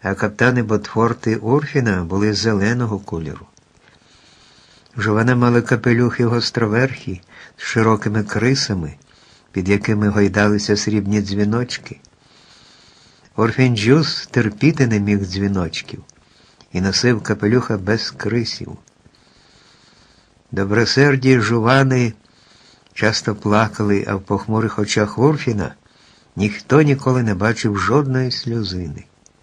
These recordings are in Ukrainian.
а каптани Ботфорти Урфіна були зеленого кольору. Жовани мали капелюхи гостроверхі з широкими крисами, під якими гойдалися срібні дзвіночки. Урфін Джус терпіти не міг дзвіночків і носив капелюха без крисів. Добросерді жувани часто плакали, а в похмурих очах Урфіна ніхто ніколи не бачив жодної сльозини.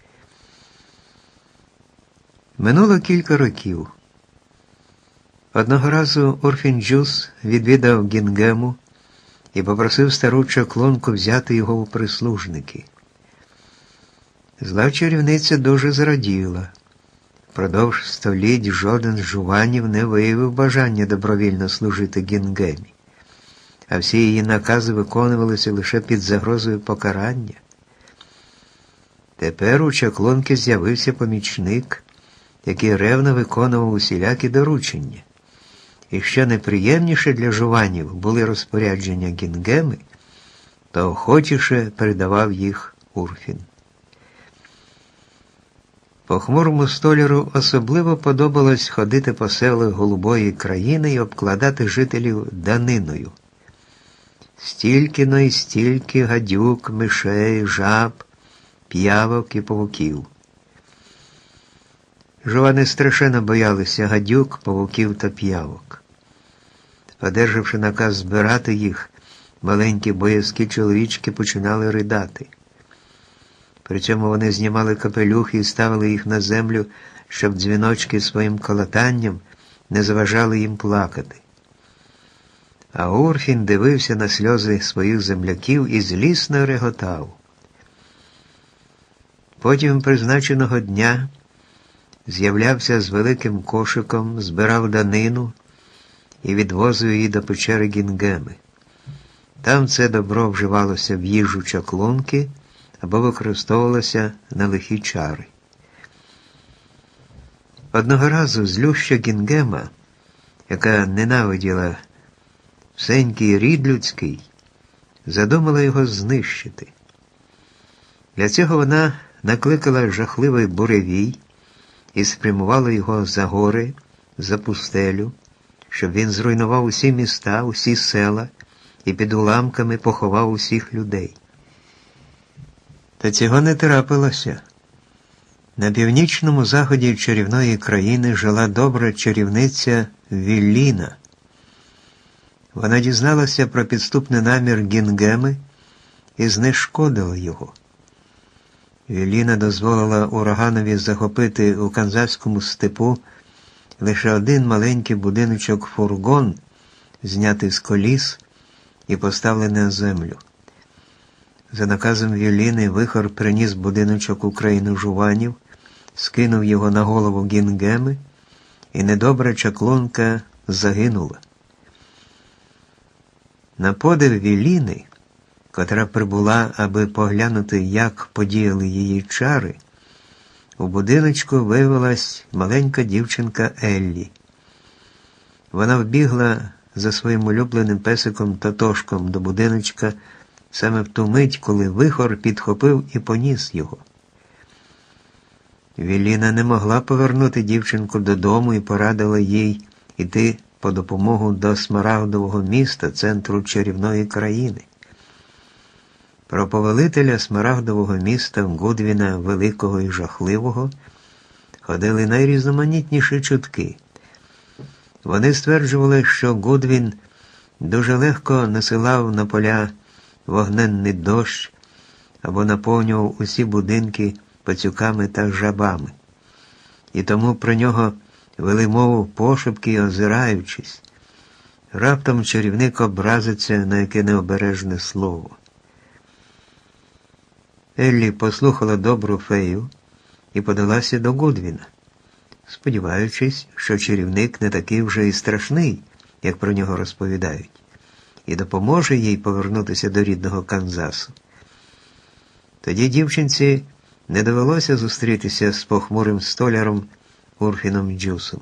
Минуло кілька років. Одного разу Урфін Джус відвідав Гінгему і попросив стару чаклунку взяти його у прислужники. Зла чарівниця дуже зраділа. Впродовж століть жоден з жуванів не виявив бажання добровільно служити Гінгемі, а всі її накази виконувалися лише під загрозою покарання. Тепер у чаклунки з'явився помічник, який ревно виконував усілякі доручення. І що найприємніше для жуванів були розпорядження Гінгеми, то охочіше передавав їх Урфін. Похмурому столяру особливо подобалось ходити по селах Голубої країни і обкладати жителів даниною. Стільки-но і стільки гадюк, мишей, жаб, п'явок і павуків. Жувани страшенно боялися гадюк, павуків та п'явок. Одержавши наказ збирати їх, маленькі боязкі чоловічки починали ридати. При цьому вони знімали капелюхи і ставили їх на землю, щоб дзвіночки своїм колотанням не заважали їм плакати. А Урфін дивився на сльози своїх земляків і злісно реготав. Потім призначеного дня з'являвся з великим кошиком, збирав данину і відвозив її до печери Гінгеми. Там це добро вживалося в їжу чаклунки або використовувалося на лихі чари. Одного разу злюща Гінгема, яка ненавиділа всенький рід людський, задумала його знищити. Для цього вона накликала жахливий буревій і спрямувала його за гори, за пустелю, щоб він зруйнував усі міста, усі села і під уламками поховав усіх людей. Та цього не трапилося. На північному заході чарівної країни жила добра чарівниця Вілліна. Вона дізналася про підступний намір Гінгеми і знешкодила його. Вілліна дозволила ураганові захопити у канзаському степу лише один маленький будиночок-фургон, знятий з коліс і поставлений на землю. За наказом Вілліни вихор приніс будиночок у країну жуванів, скинув його на голову Гінгеми, і недобра чаклунка загинула. На подив Вілліни, котра прибула, аби поглянути, як подіяли її чари, у будиночку виявилась маленька дівчинка Еллі. Вона вбігла за своїм улюбленим песиком Тотошком до будиночка саме в ту мить, коли вихор підхопив і поніс його. Вілліна не могла повернути дівчинку додому і порадила їй іти по допомогу до Смарагдового міста, центру чарівної країни. Про повелителя Смарагдового міста Гудвіна Великого і Жахливого ходили найрізноманітніші чутки. Вони стверджували, що Гудвін дуже легко насилав на поля вогненний дощ або наповнював усі будинки пацюками та жабами. І тому про нього вели мову пошепки, озираючись. Раптом чарівник образиться на яке необережне слово. Еллі послухала добру фею і подалася до Гудвіна, сподіваючись, що чарівник не такий вже і страшний, як про нього розповідають, і допоможе їй повернутися до рідного Канзасу. Тоді дівчинці не довелося зустрітися з похмурим столяром Урфіном Джусом.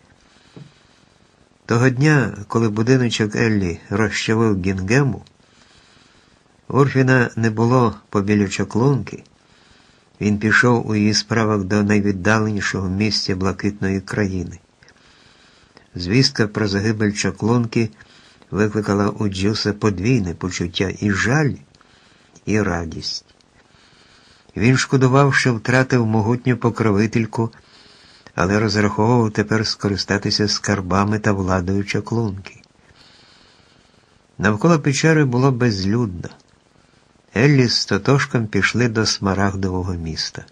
Того дня, коли будиночок Еллі розчавив Гінгему, Урфіна не було побіля чаклунки, Він пішов у її справах до найвіддаленішого місця блакитної країни. Звістка про загибель чаклунки викликала у Джуса подвійне почуття і жаль, і радість. Він шкодував, що втратив могутню покровительку, але розраховував тепер скористатися скарбами та владою чаклунки. Навколо печери було безлюдно. Еллі з Тотошком пішли до Смарагдового міста.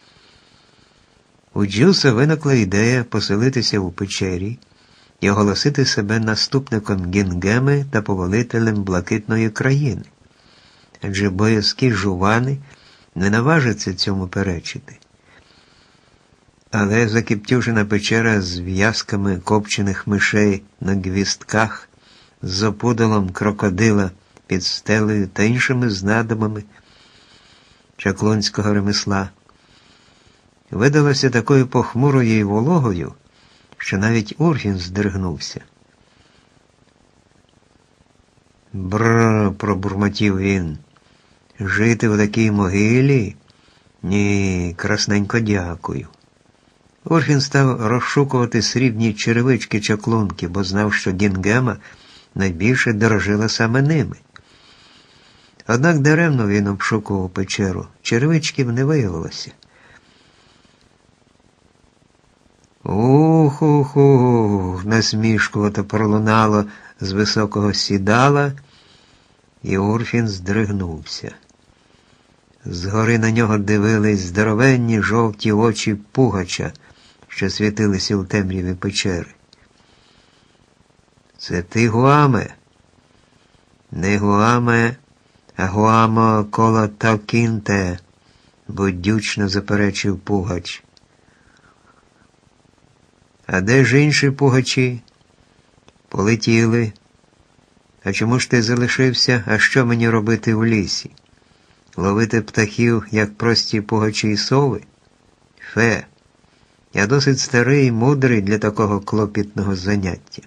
У Джуса виникла ідея поселитися у печері і оголосити себе наступником Гінгеми та повелителем блакитної країни, адже боязкі жувани не наважаться цьому перечити. Але закіптюжена печера з в'язками копчених мишей на гвістках, з опудалом крокодила під стелею та іншими знадобами чаклунського ремесла видалася такою похмурою і вологою, що навіть Урфін здригнувся. «Бррр», – пробурмотів він, – «жити в такій могилі? Ні, красненько дякую». Урфін став розшукувати срібні черевички чаклунки, бо знав, що Гінгема найбільше дорожила саме ними. Однак даремно він обшукував печеру, черевичків не виявилося. «Ух-ух-ух», – насмішкувато пролунало з високого сідала, і Урфін здригнувся. Згори на нього дивились здоровенні жовті очі Пугача, що світилися у темряві печери. «Це ти, Гуаме?» «Не Гуаме, а Гуамо Колотокінте», – будючно заперечив Пугач. «А де ж інші пугачі?» «Полетіли. А чому ж ти залишився? А що мені робити в лісі? Ловити птахів, як прості пугачі й сови? Фе, я досить старий і мудрий для такого клопітного заняття».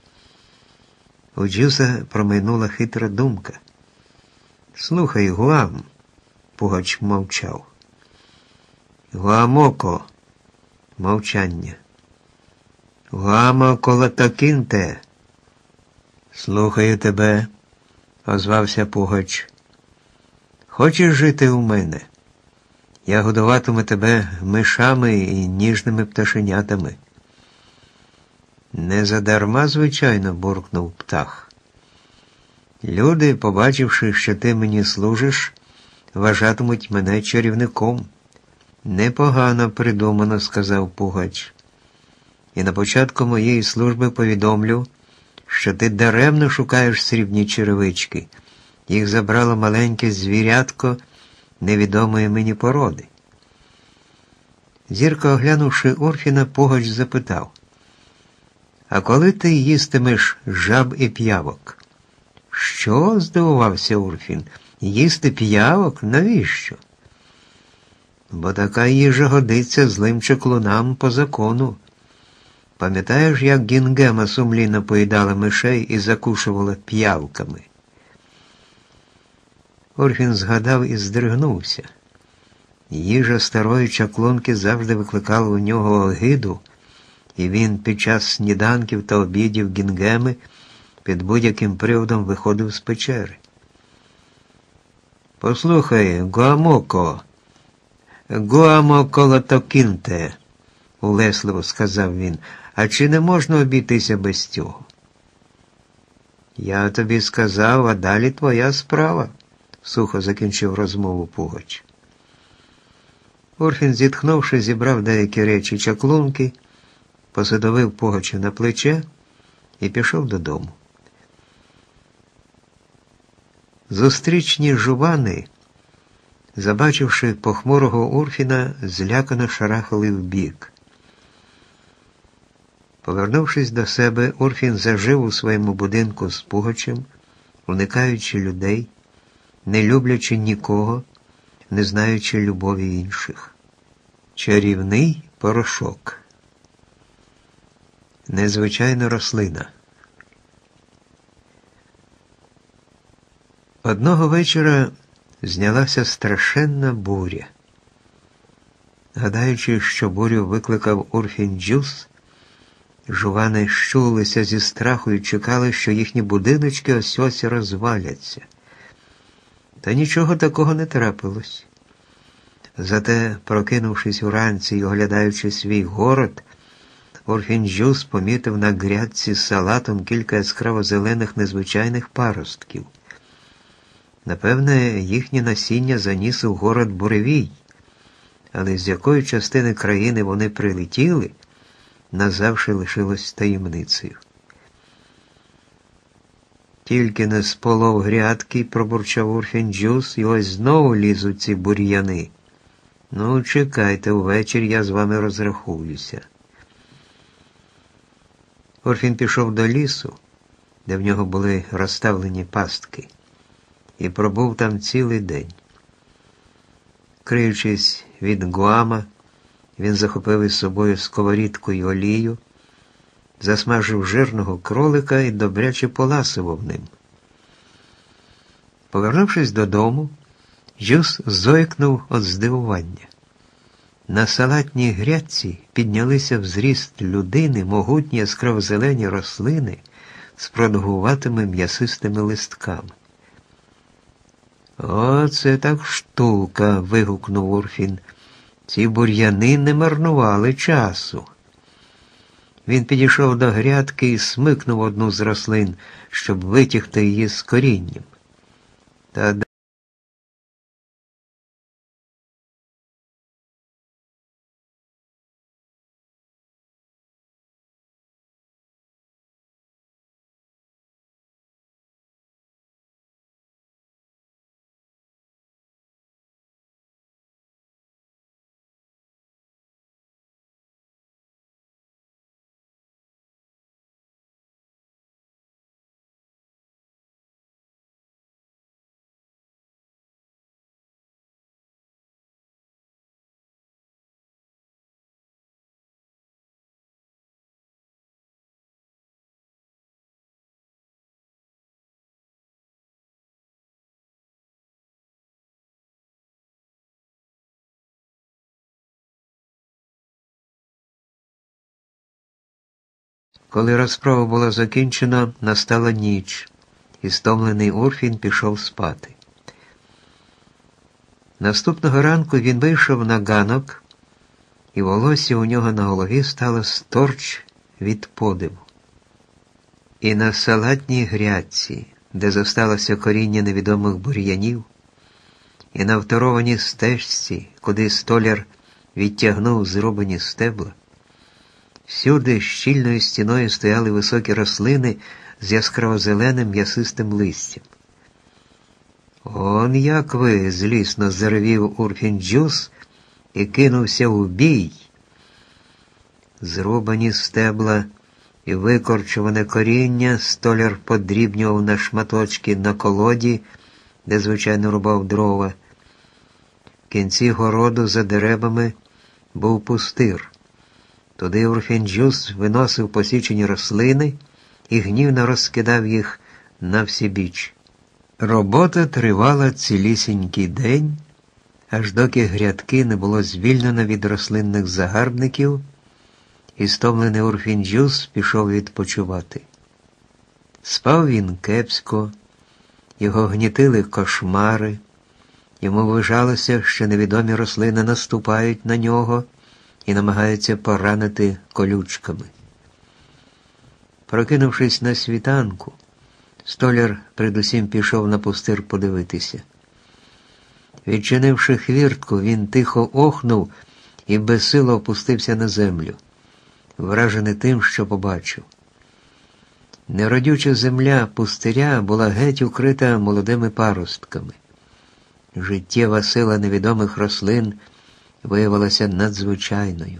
У Джуса промайнула хитра думка. «Слухай, Гуам», – Пугач мовчав. «Гуамоко», – мовчання. «Гуамо Колотокінте». «Слухаю тебе», – озвався Пугач. «Хочеш жити у мене? Я годуватиму тебе мишами і ніжними пташенятами». «Не задарма, звичайно», – буркнув птах. «Люди, побачивши, що ти мені служиш, вважатимуть мене чарівником». «Непогано придумано», – сказав Пугач. «І на початку моєї служби повідомлю, що ти даремно шукаєш срібні черевички. Їх забрало маленьке звірятко невідомої мені породи». Зірко оглянувши Урфіна, Пугач запитав: «А коли ти їстимеш жаб і п'явок?» «Що?» – здивувався Урфін. «Їсти п'явок? Навіщо?» «Бо така їжа годиться злим чаклунам по закону. Пам'ятаєш, як Гінгема сумлінно поїдала мишей і закушувала п'явками?» Урфін згадав і здригнувся. Їжа старої чаклунки завжди викликала у нього огиду, і він під час сніданків та обідів Гінгеми під будь-яким приводом виходив з печери. «Послухай, Гуамоко, Гуамо Колотокінте», – улесливо сказав він, – «а чи не можна обійтися без цього?» «Я тобі сказав, а далі твоя справа», – сухо закінчив розмову Пугач. Урфін, зітхнувши, зібрав деякі речі чаклунки, посадовив Пугача на плече і пішов додому. Зустрічні жувани, забачивши похмурого Урфіна, злякано шарахали вбік. Повернувшись до себе, Урфін зажив у своєму будинку з Пугачем, уникаючи людей, не люблячи нікого, не знаючи любові інших. Чарівний порошок. Незвичайна рослина. Одного вечора знялася страшенна буря. Гадаючи, що бурю викликав Урфін-Джюс, жувани щулилися зі страху і чекали, що їхні будиночки ось-ось розваляться. Та нічого такого не трапилось. Зате, прокинувшись уранці і оглядаючи свій город, Урфін-Джюс помітив на грядці з салатом кілька яскраво-зелених незвичайних паростків. Напевне, їхнє насіння заніс у город буревій, але з якої частини країни вони прилетіли, назавжди лишилось таємницею. Тільки не сполов грядки, пробурчав Урфін-Джюс, і ось знову лізуть ці бур'яни. Ну, чекайте, увечері я з вами розрахуюся. Урфін пішов до лісу, де в нього були розставлені пастки, і пробув там цілий день. Криючись від Гуама, він захопив із собою сковорідку й олію, засмажив жирного кролика і добряче поласував ним. Повернувшись додому, Джюс зойкнув від здивування. На салатній грядці піднялися в зріст людини могутні яскраво-зелені рослини з продовгуватими м'ясистими листками. «Оце так штука!» – вигукнув Урфін. «Ці бур'яни не марнували часу». Він підійшов до грядки і смикнув одну з рослин, щоб витягти її з корінням. Та коли розправа була закінчена, настала ніч, і стомлений Урфін пішов спати. Наступного ранку він вийшов на ганок, і волосся у нього на голові стало сторч від подиву. І на салатній грядці, де зосталося коріння невідомих бур'янів, і на второваній стежці, куди столяр відтягнув зрубані стебла, всюди щільною стіною стояли високі рослини з яскраво-зеленим м'ясистим листям. «Он як ви!» – злісно заревів Урфін-Джюс і кинувся у бій. Зрубані стебла і викорчуване коріння столяр подрібнював на шматочки на колоді, де звичайно рубав дрова. В кінці городу за деревами був пустир. Туди Урфін-Джюс виносив посічені рослини і гнівно розкидав їх на всі біч. Робота тривала цілісінький день, аж доки грядки не було звільнено від рослинних загарбників, і стомлений Урфін-Джюс пішов відпочивати. Спав він кепсько, його гнітили кошмари, йому вважалося, що невідомі рослини наступають на нього і намагаються поранити колючками. Прокинувшись на світанку, столяр передусім пішов на пустир подивитися. Відчинивши хвіртку, він тихо охнув і безсило опустився на землю, вражений тим, що побачив. Неродюча земля пустиря була геть укрита молодими паростками. Життєва сила невідомих рослин виявилася надзвичайною.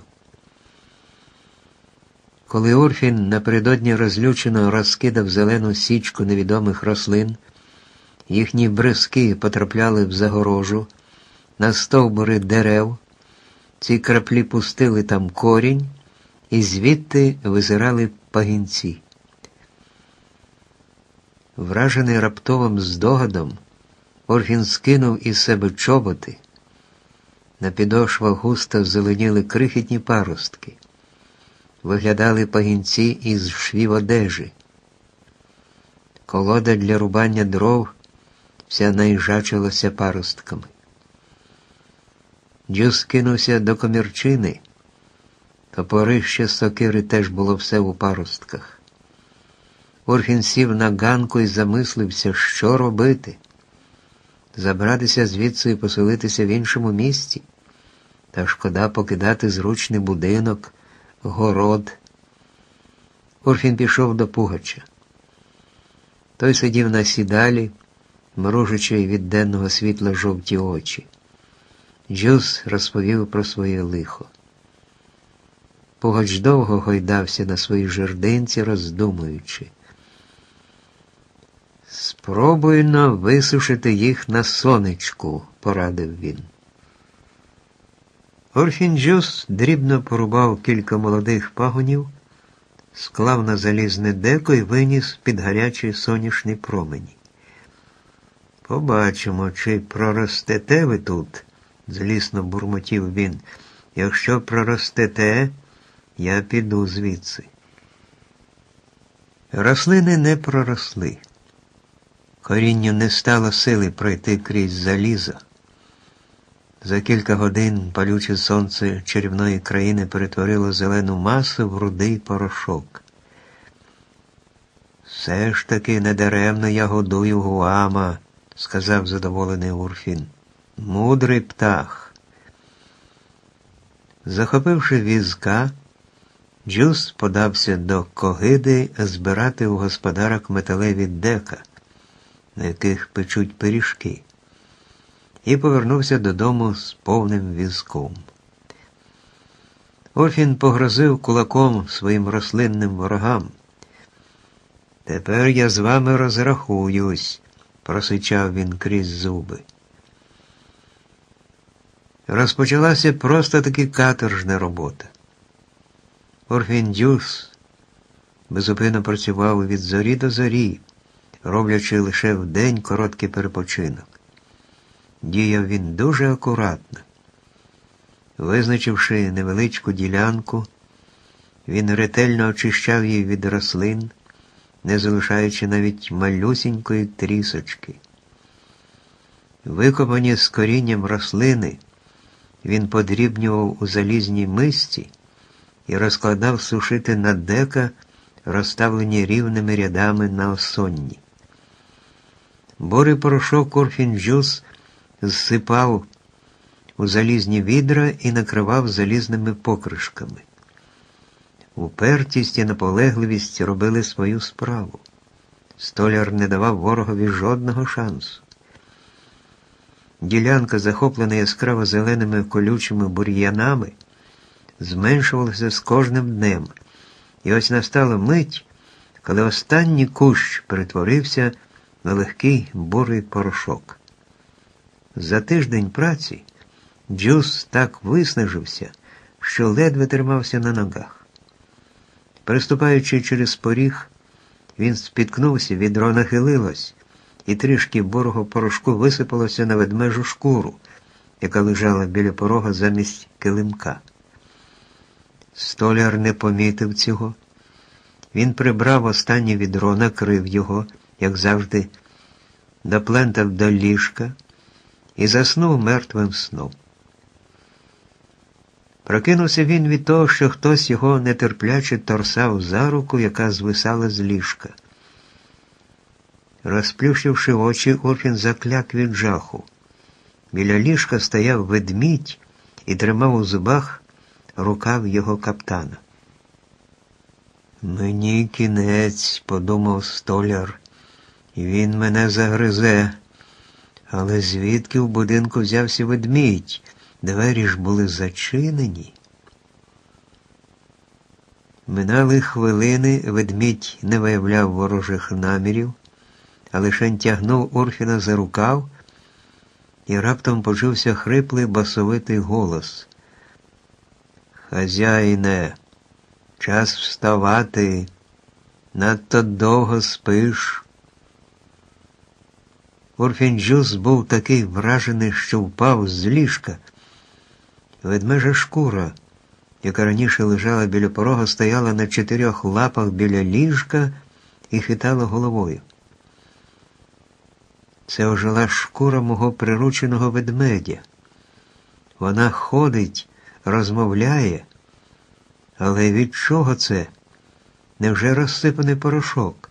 Коли Урфін напередодні розлючено розкидав зелену січку невідомих рослин, їхні бризки потрапляли в загорожу, на стовбури дерев, ці краплі пустили там корінь, і звідти визирали пагінці. Вражений раптовим здогадом, Урфін скинув із себе чоботи На підошвах густо зеленіли крихітні паростки. Виглядали пагінці із швів одежі. Колода для рубання дров вся наїжачилася паростками. Джус кинувся до комірчини. Топорище сокири теж було все у паростках. Урфін сів на ганку і замислився, що робити. Забратися звідси і поселитися в іншому місці. Та шкода покидати зручний будинок, город. Урфін пішов до Пугача. Той сидів на сідалі, мружачи від денного світла жовті очі. Джус розповів про своє лихо. Пугач довго гойдався на своїй жердинці, роздумуючи. «Спробуй-но висушити їх на сонечку», – порадив він. Урфін Джус дрібно порубав кілька молодих пагонів, склав на залізне деко і виніс під гарячі соняшні промені. «Побачимо, чи проростете ви тут», – злісно бурмотів він. «Якщо проростете, я піду звідси». Рослини не проросли. Корінню не стало сили пройти крізь залізо. За кілька годин палюче сонце чарівної країни перетворило зелену масу в рудий порошок. «Все ж таки недаремно я годую Гуама», – сказав задоволений Урфін. «Мудрий птах». Захопивши візка, Джус подався до Когиди збирати у господарок металеві дека, на яких печуть пиріжки, і повернувся додому з повним візком. Урфін погрозив кулаком своїм рослинним ворогам. «Тепер я з вами розрахуюсь», – просичав він крізь зуби. Розпочалася просто-таки каторжна робота. Урфін Джус безупинно працював від зорі до зорі, роблячи лише вдень короткий перепочинок. Діяв він дуже акуратно. Визначивши невеличку ділянку, він ретельно очищав її від рослин, не залишаючи навіть малюсінької трісочки. Викопані з корінням рослини, він подрібнював у залізній мисці і розкладав сушити на дека, розставлені рівними рядами на осонні. Бурий порошок Урфін Джус зсипав у залізні відра і накривав залізними покришками. Упертість і наполегливість робили свою справу. Столяр не давав ворогові жодного шансу. Ділянка, захоплена яскраво зеленими колючими бур'янами, зменшувалася з кожним днем, і ось настала мить, коли останній кущ перетворився на легкий бурий порошок. За тиждень праці Джус так виснажився, що ледве тримався на ногах. Переступаючи через поріг, він спіткнувся, відро нахилилось, і трішки бурого порошку висипалося на ведмежу шкуру, яка лежала біля порога замість килимка. Столяр не помітив цього. Він прибрав останнє відро, накрив його, як завжди, доплентав до ліжка і заснув мертвим сном. Прокинувся він від того, що хтось його нетерпляче торсав за руку, яка звисала з ліжка. Розплющивши очі, Урфін закляк від жаху. Біля ліжка стояв ведмідь і тримав у зубах рукав його каптана. «Мені кінець», – подумав столяр, – «і він мене загризе. Але звідки в будинку взявся ведмідь? Двері ж були зачинені». Минали хвилини, ведмідь не виявляв ворожих намірів, а лише тягнув Урфіна за рукав, і раптом почувся хриплий басовитий голос. «Хазяїне, час вставати, надто довго спиш». Урфін Джус був такий вражений, що впав з ліжка Ведмежа шкура, яка раніше лежала біля порога, стояла на 4 лапах біля ліжка і хитала головою. Це ожила шкура мого прирученого ведмедя. Вона ходить, розмовляє, але від чого це? Невже розсипаний порошок?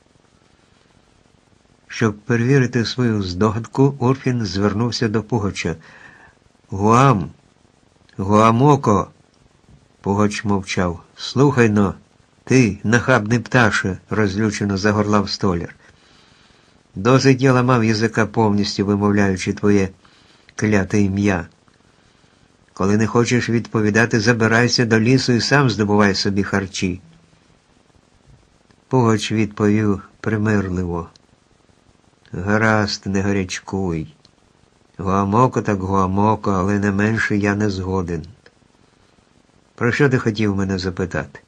Щоб перевірити свою здогадку, Урфін звернувся до Пугача. «Гуам! Гуамоко!» Пугач мовчав. «Слухай-но, ти, нахабний пташе!» – розлючено загорлав столяр. «Досить я ламав язика повністю, вимовляючи твоє кляте ім'я. Коли не хочеш відповідати, забирайся до лісу і сам здобувай собі харчі». Пугач відповів примирливо. «Гаразд, не гарячкуй. Гуамоко так гуамоко, але не менше я не згоден. Про що ти хотів мене запитати?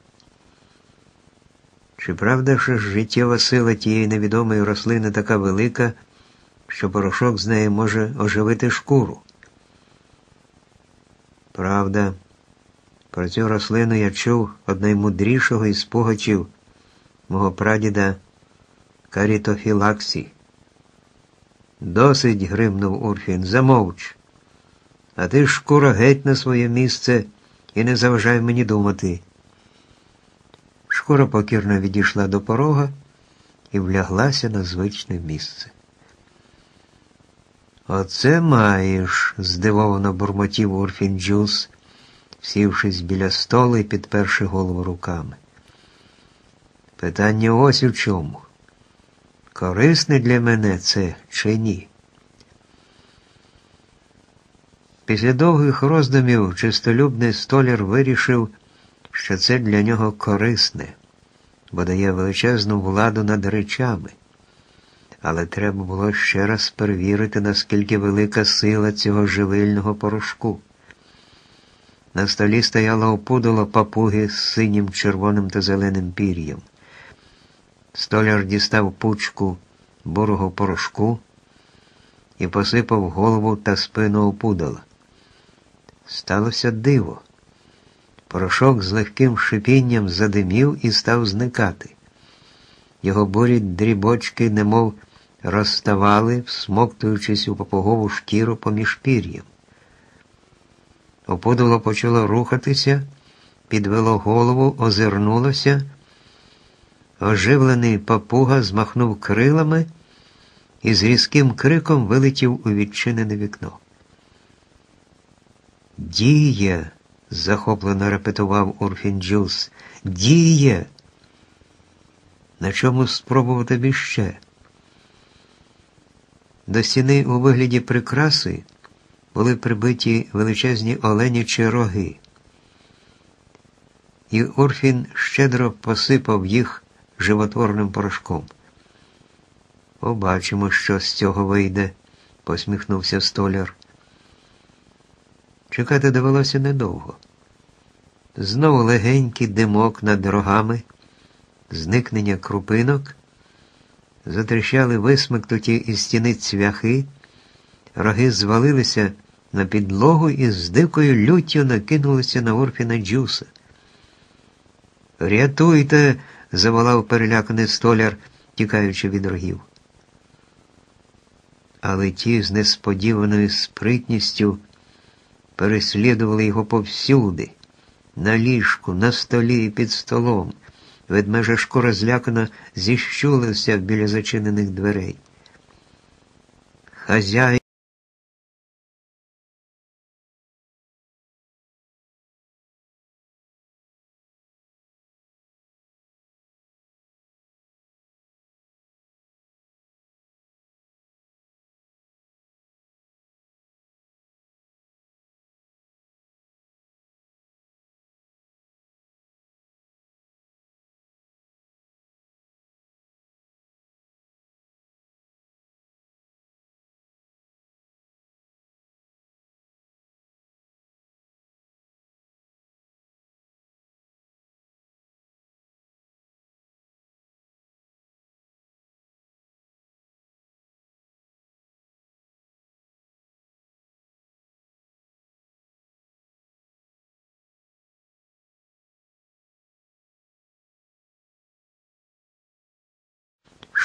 Чи правда, що життєва сила тієї невідомої рослини така велика, що порошок з неї може оживити шкуру?» «Правда. Про цю рослину я чув від наймудрішого із пугачів, мого прадіда Карітофілаксі». «Досить», – гримнув Урфін, – «замовч. А ти, шкура, геть на своє місце і не заважай мені думати». Шкура покірно відійшла до порога і вляглася на звичне місце. «Оце маєш», – здивовано бурмотів Урфін Джюс, сівшись біля столу і підперши голову руками. «Питання ось у чому. Корисне для мене це чи ні?» Після довгих роздумів чистолюбний столяр вирішив, що це для нього корисне, бо дає величезну владу над речами. Але треба було ще раз перевірити, наскільки велика сила цього живильного порошку. На столі стояло опудало папуги з синім, червоним та зеленим пір'ям. Столяр дістав пучку бурого порошку і посипав голову та спину опудала. Сталося диво. Порошок з легким шипінням задимів і став зникати. Його бурі дрібочки немов розставали, всмоктуючись у папугову шкіру поміж пір'ям. Опудало почало рухатися, підвело голову, озирнулося. Оживлений папуга змахнув крилами і з різким криком вилетів у відчинене вікно. «Діє!» – захоплено репетував Урфін Джюс. «Діє! На чому спробувати б іще?» До стіни у вигляді прикраси були прибиті величезні оленячі роги. І Урфін щедро посипав їх животворним порошком. «Побачимо, що з цього вийде», – посміхнувся столяр. Чекати довелося недовго. Знову легенький димок над рогами, зникнення крупинок, затріщали висмикнуті із стіни цвяхи, роги звалилися на підлогу і з дикою люттю накинулися на Урфіна Джюса. «Рятуйте!» – заволав переляканий столяр, тікаючи від рогів. Але ті з несподіваною спритністю переслідували його повсюди, на ліжку, на столі і під столом. Ведмежа шкура злякано зіщулився біля зачинених дверей. «Хазяїн!»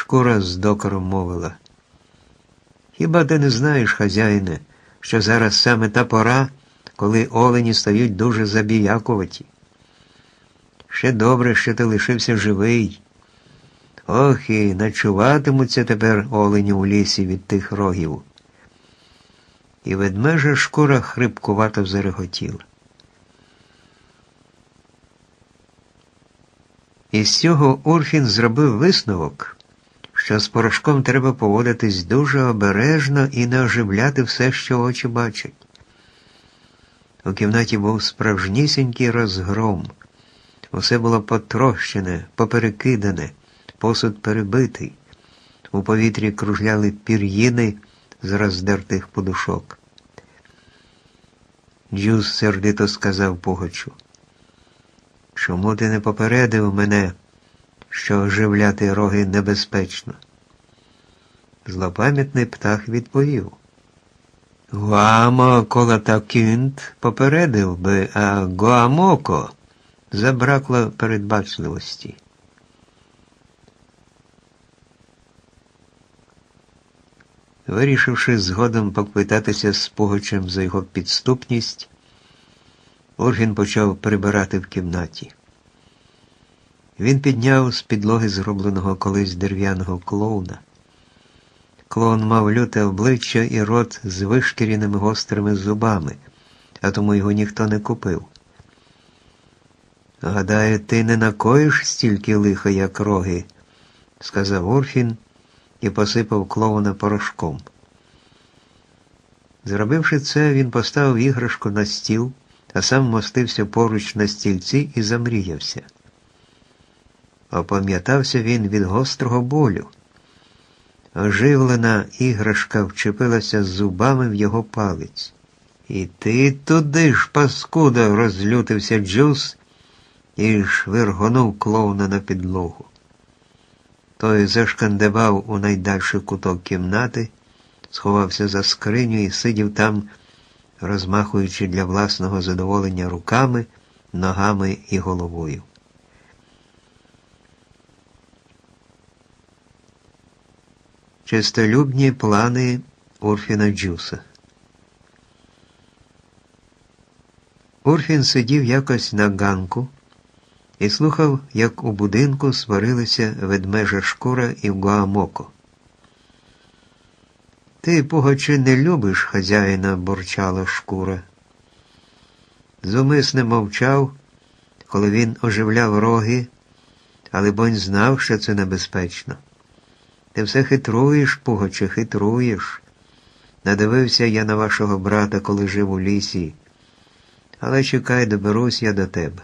Шкура з докором мовила. Хіба ти не знаєш, хазяїне, що зараз саме та пора, коли олені стають дуже забіякуваті? Ще добре, що ти лишився живий. Ох, і ночуватимуться тепер олені у лісі від тих рогів. І ведмежа Шкура хрипкувато зареготіла. Із цього Урфін зробив висновок, що з порошком треба поводитись дуже обережно і не оживляти все, що очі бачать. У кімнаті був справжнісінький розгром. Усе було потрощене, поперекидане, посуд перебитий. У повітрі кружляли пір'їни з роздертих подушок. Джус сердито сказав Пугачу. Чому ти не попередив мене, що оживляти роги небезпечно? Злопам'ятний птах відповів. Гуамо колатакінт попередив би, а Гуамоко забракло передбачливості. Вирішивши згодом поквитатися з Пугачем за його підступність, Урфін почав прибирати в кімнаті. Він підняв з підлоги зробленого колись дерев'яного клоуна. Клоун мав люте обличчя і рот з вишкіреними гострими зубами, а тому його ніхто не купив. «Гадаю, ти не накоїш стільки лиха, як роги», – сказав Урфін і посипав клоуна порошком. Зробивши це, він поставив іграшку на стіл, а сам мостився поруч на стільці і замріявся. Опам'ятався він від гострого болю. Оживлена іграшка вчепилася зубами в його палець. «І ти туди ж, паскуда!» – розлютився Джус і швиргонув клоуна на підлогу. Той зашкандибав у найдальший куток кімнати, сховався за скриню і сидів там, розмахуючи для власного задоволення руками, ногами і головою. Чистолюбні плани Урфіна Джуса. Урфін сидів якось на ганку і слухав, як у будинку сварилися ведмежа Шкура і Гуамоко. «Ти, Пугаче, не любиш хазяїна», – бурчала Шкура. Зумисне мовчав, коли він оживляв роги, але бонь знав, що це небезпечно. «Ти все хитруєш, Пугаче, хитруєш. Надивився я на вашого брата, коли жив у лісі. Але чекай, доберусь я до тебе».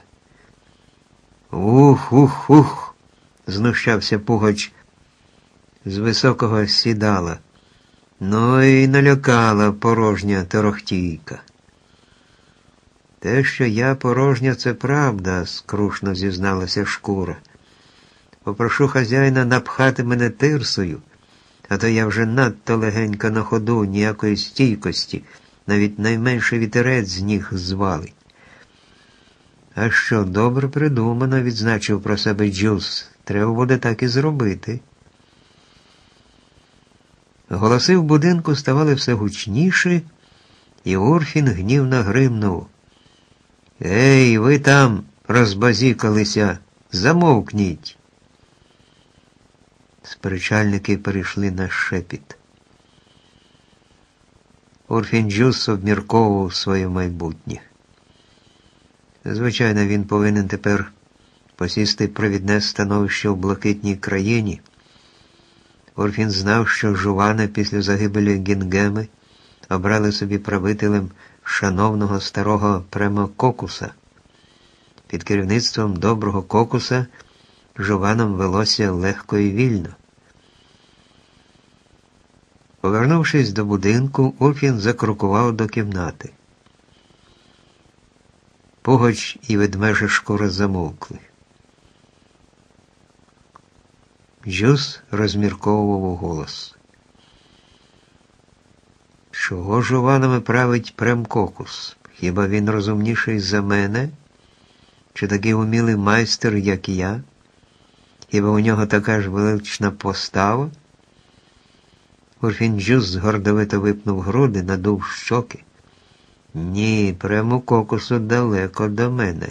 «Ух!» – знущався Пугач з високого сідала. «Ну і налякала порожня торохтійка». «Те, що я порожня, це правда», – скрушно зізналася Шкура. «Попрошу хазяїна напхати мене тирсою, а то я вже надто легенько на ходу, ніякої стійкості, навіть найменший вітерець з ніг звалить». «А що, добре придумано», – відзначив про себе Джус. «Треба буде так і зробити». Голоси в будинку ставали все гучніші, і Урфін гнівно гримнув. «Ей, ви там розбазікалися, замовкніть!» Сперечальники перейшли на шепіт. Урфін Джус обмірковував своє майбутнє. Звичайно, він повинен тепер посісти провідне становище в блакитній країні. Урфін знав, що Жувана після загибелі Гінгеми обрали собі правителем шановного старого Премококуса. Під керівництвом доброго Кокуса Жуванам велося легко і вільно. Повернувшись до будинку, Урфін закрокував до кімнати. Пугач і ведмежа Шкура замовкли. Джус розмірковував у голос. «Чого Жуванами править Премкокус? Хіба він розумніший за мене? Чи такий умілий майстер, як я? Хіба у нього така ж велична постава? Урфін-Джюс гордовито випнув груди, надув щоки. Ні, Премукокусу далеко до мене.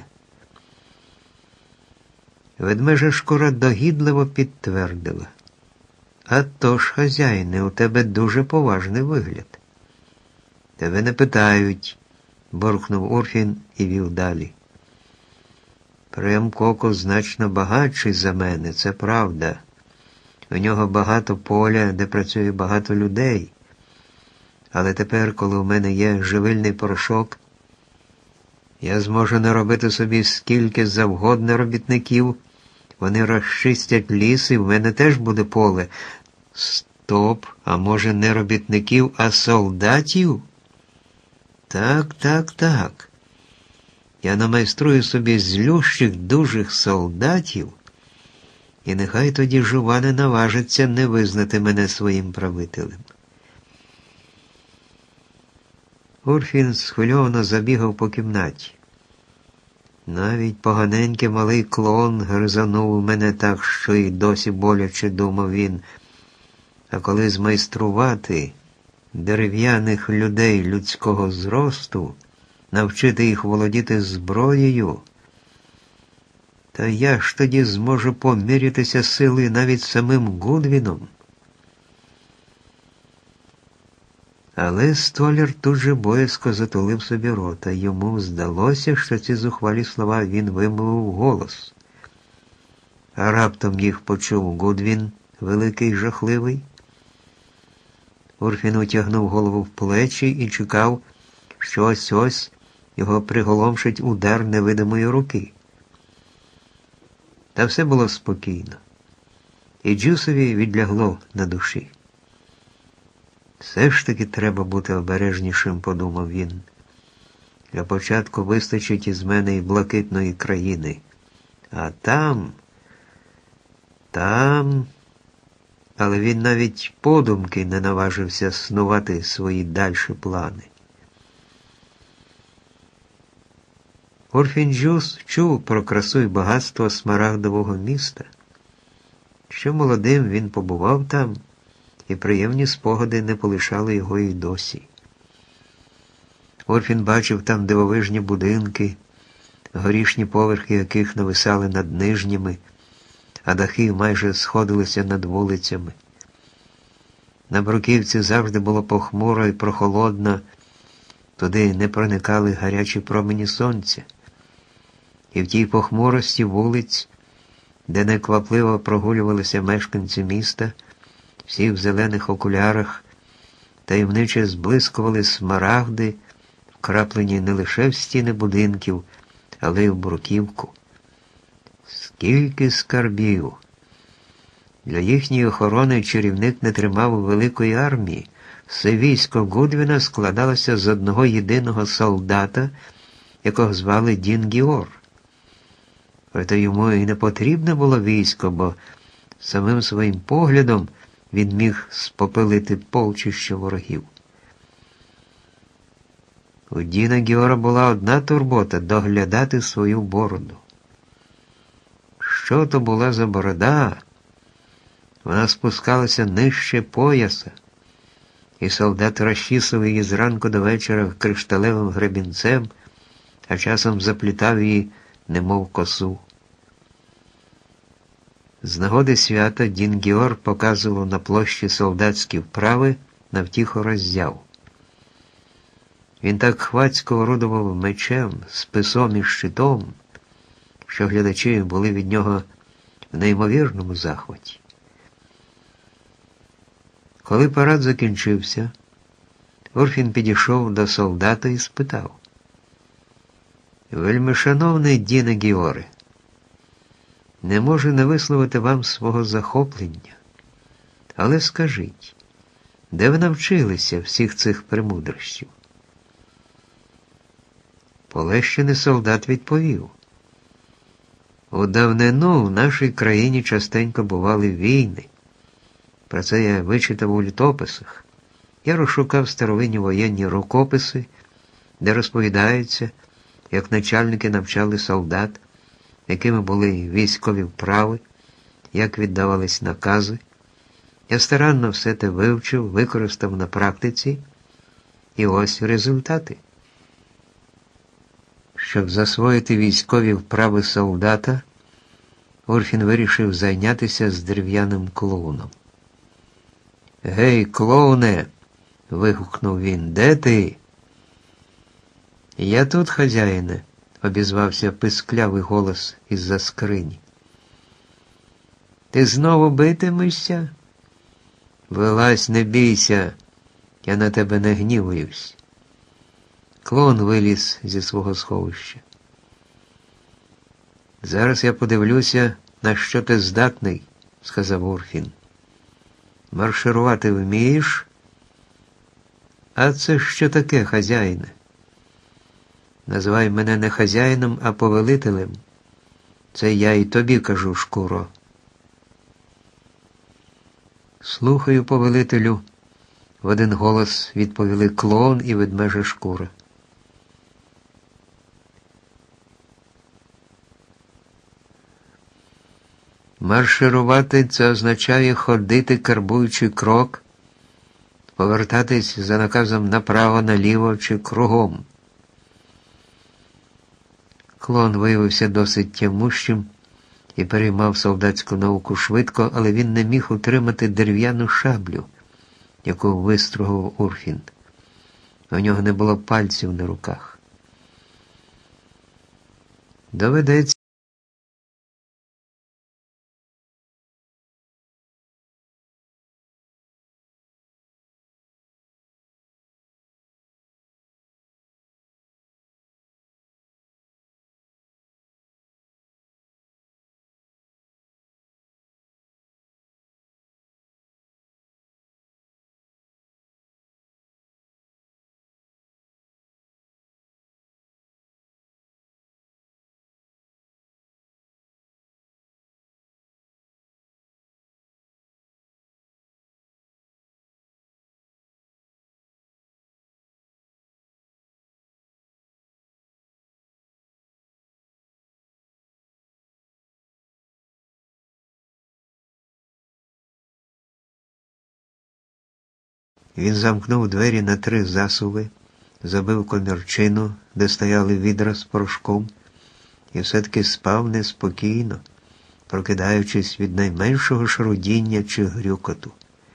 Ведмежа шкура догідливо підтвердила. А то ж, хазяїне, у тебе дуже поважний вигляд. Тебе не питають, буркнув Урфін і вів далі. Премкокус значно багатший за мене, це правда. У нього багато поля, де працює багато людей. Але тепер, коли у мене є живильний порошок, я зможу наробити собі скільки завгодно робітників. Вони розчистять ліс, і в мене теж буде поле. Стоп, а може не робітників, а солдатів? Так. Я намайструю собі злющих дужих солдатів, і нехай тоді жува не наважиться не визнати мене своїм правителем. Урфін схвильовано забігав по кімнаті. Навіть поганенький малий клон гризанув мене так, що й досі боляче, думав він. А коли змайструвати дерев'яних людей людського зросту, навчити їх володіти зброєю, та я ж тоді зможу помірятися силою навіть самим Гудвіном. Але столяр тут же боязко затулив собі рота. Йому здалося, що ці зухвалі слова він вимовив голос. А раптом їх почув Гудвін, великий, жахливий. Урфін утягнув голову в плечі і чекав, що ось-ось його приголомшить удар невидимої руки. Та все було спокійно. І Джусові відлягло на душі. Все ж таки треба бути обережнішим, подумав він. Для початку вистачить із мене і блакитної країни. А там... Але він навіть подумки не наважився снувати свої дальші плани. Урфін-Джюс чув про красу і багатство Смарагдового міста. Ще молодим він побував там, і приємні спогади не полишали його і досі. Урфін бачив там дивовижні будинки, горішні поверхи яких нависали над нижніми, а дахи майже сходилися над вулицями. На бруківці завжди було похмуро і прохолодно, туди не проникали гарячі промені сонця. І в тій похмурості вулиць, де неквапливо прогулювалися мешканці міста, всі в зелених окулярах, таємниче зблискували смарагди, вкраплені не лише в стіни будинків, але й в бруківку. Скільки скарбів! Для їхньої охорони чарівник не тримав великої армії. Все військо Гудвіна складалося з одного єдиного солдата, якого звали Дін Гіор. Проте йому і не потрібне було військо, бо самим своїм поглядом він міг спопелити полчище ворогів. У Діна Гіора була одна турбота – доглядати свою бороду. Що то була за борода? Вона спускалася нижче пояса, і солдат розчісував її зранку до вечора кришталевим гребінцем, а часом заплітав її, немов косу. З нагоди свята Дін Гіор показував на площі солдатські вправи на втіху роздяв. Він так хвацько орудував мечем, списом і щитом, що глядачі були від нього в неймовірному захваті. Коли парад закінчився, Урфін підійшов до солдата і спитав: «Вельмишановний Діне Гіоре, не можу не висловити вам свого захоплення, але скажіть, де ви навчилися всіх цих премудрощів?» Полещений солдат відповів: «У давнину в нашій країні частенько бували війни. Про це я вичитав у літописах. Я розшукав старовинні воєнні рукописи, де розповідається, як начальники навчали солдат, якими були військові вправи, як віддавались накази. Я старанно все те вивчив, використав на практиці, і ось результати. Щоб засвоїти військові вправи солдата, Урфін вирішив зайнятися з дерев'яним клоуном. «Гей, клоуне!» – вигукнув він. «Де ти?» «Я тут, хазяїне», – обізвався писклявий голос із-за скрині. «Ти знову битимешся?» «Вилазь, не бійся, я на тебе не гнівуюсь». Клоун виліз зі свого сховища. «Зараз я подивлюся, на що ти здатний», – сказав Урфін. «Марширувати вмієш?» «А це що таке, хазяїне?» «Називай мене не хазяїном, а повелителем. Це я і тобі кажу, шкуро». «Слухаю, повелителю», – в один голос відповіли клоун і ведмежа шкура. Марширувати – це означає ходити, карбуючи крок, повертатись за наказом направо, наліво чи кругом. Клоун виявився досить тямущим і переймав солдатську науку швидко, але він не міг утримати дерев'яну шаблю, яку вистругав Урфін. У нього не було пальців на руках. Доведеться. Він замкнув двері на 3 засуви, забив комірчину, де стояли відра з порошком, і все-таки спав неспокійно, прокидаючись від найменшого шарудіння чи грюкоту.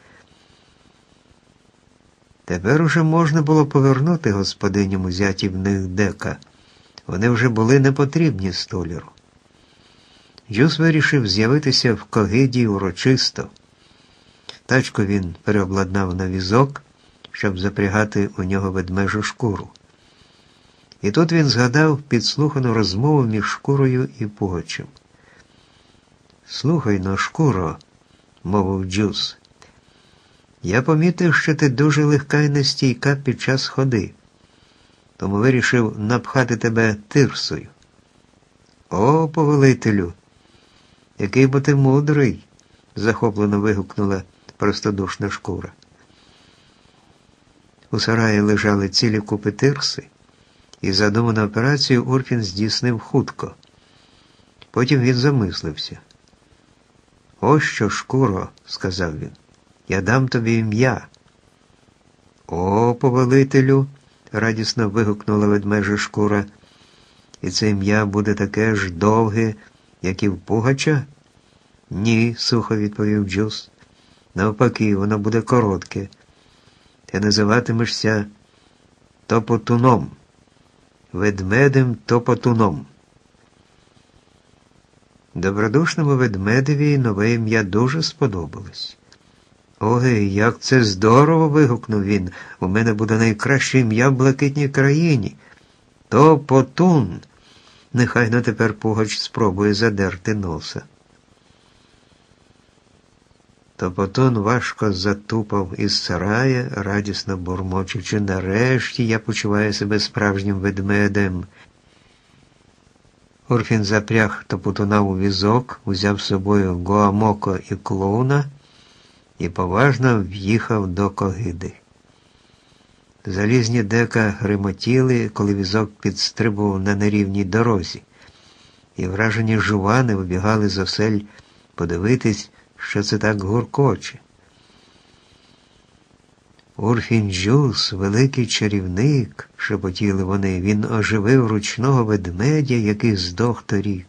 Тепер уже можна було повернути господиням узяті в них дека. Вони вже були непотрібні столяру. Джус вирішив з'явитися в Когиді урочисто. Тачку він переобладнав на візок, щоб запрягати у нього ведмежу шкуру. І тут він згадав підслухану розмову між шкурою і Пугачем. «Слухай, но, шкуро», – мовив Джус, – «я помітив, що ти дуже легка і нестійка під час ходи, тому вирішив напхати тебе тирсою». «О, повелителю, який бо ти мудрий», – захоплено вигукнула простодушна шкура. У сараї лежали цілі купи тирси, і задуману операцію Урфін здійснив хутко. Потім він замислився. «Ось що, шкуро», – сказав він, – «я дам тобі ім'я». «О, повелителю», – радісно вигукнула ведмежа шкура, – «і це ім'я буде таке ж довге, як і в Пугача?» «Ні», – сухо відповів Джус. «Навпаки, воно буде коротке. Ти називатимешся Топотуном, ведмедем Топотуном». Добродушному ведмедеві нове ім'я дуже сподобалось. «Ой, як це здорово!» – вигукнув він. «У мене буде найкраще ім'я в блакитній країні. Топотун!» Нехай на тепер Пугач спробує задерти носа. Топотун важко затупав із сарая, радісно бурмочучи: «Нарешті я почуваю себе справжнім ведмедем». Урфін запряг Топотуна у візок, узяв з собою Гуамоко і клоуна і поважно в'їхав до Когиди. Залізні дека гримотіли, коли візок підстрибував на нерівній дорозі, і вражені жувани вибігали з осель подивитись, що це так гуркоче. Урфін-Джюс, великий чарівник, шепотіли вони, він оживив ручного ведмедя, який здох торік.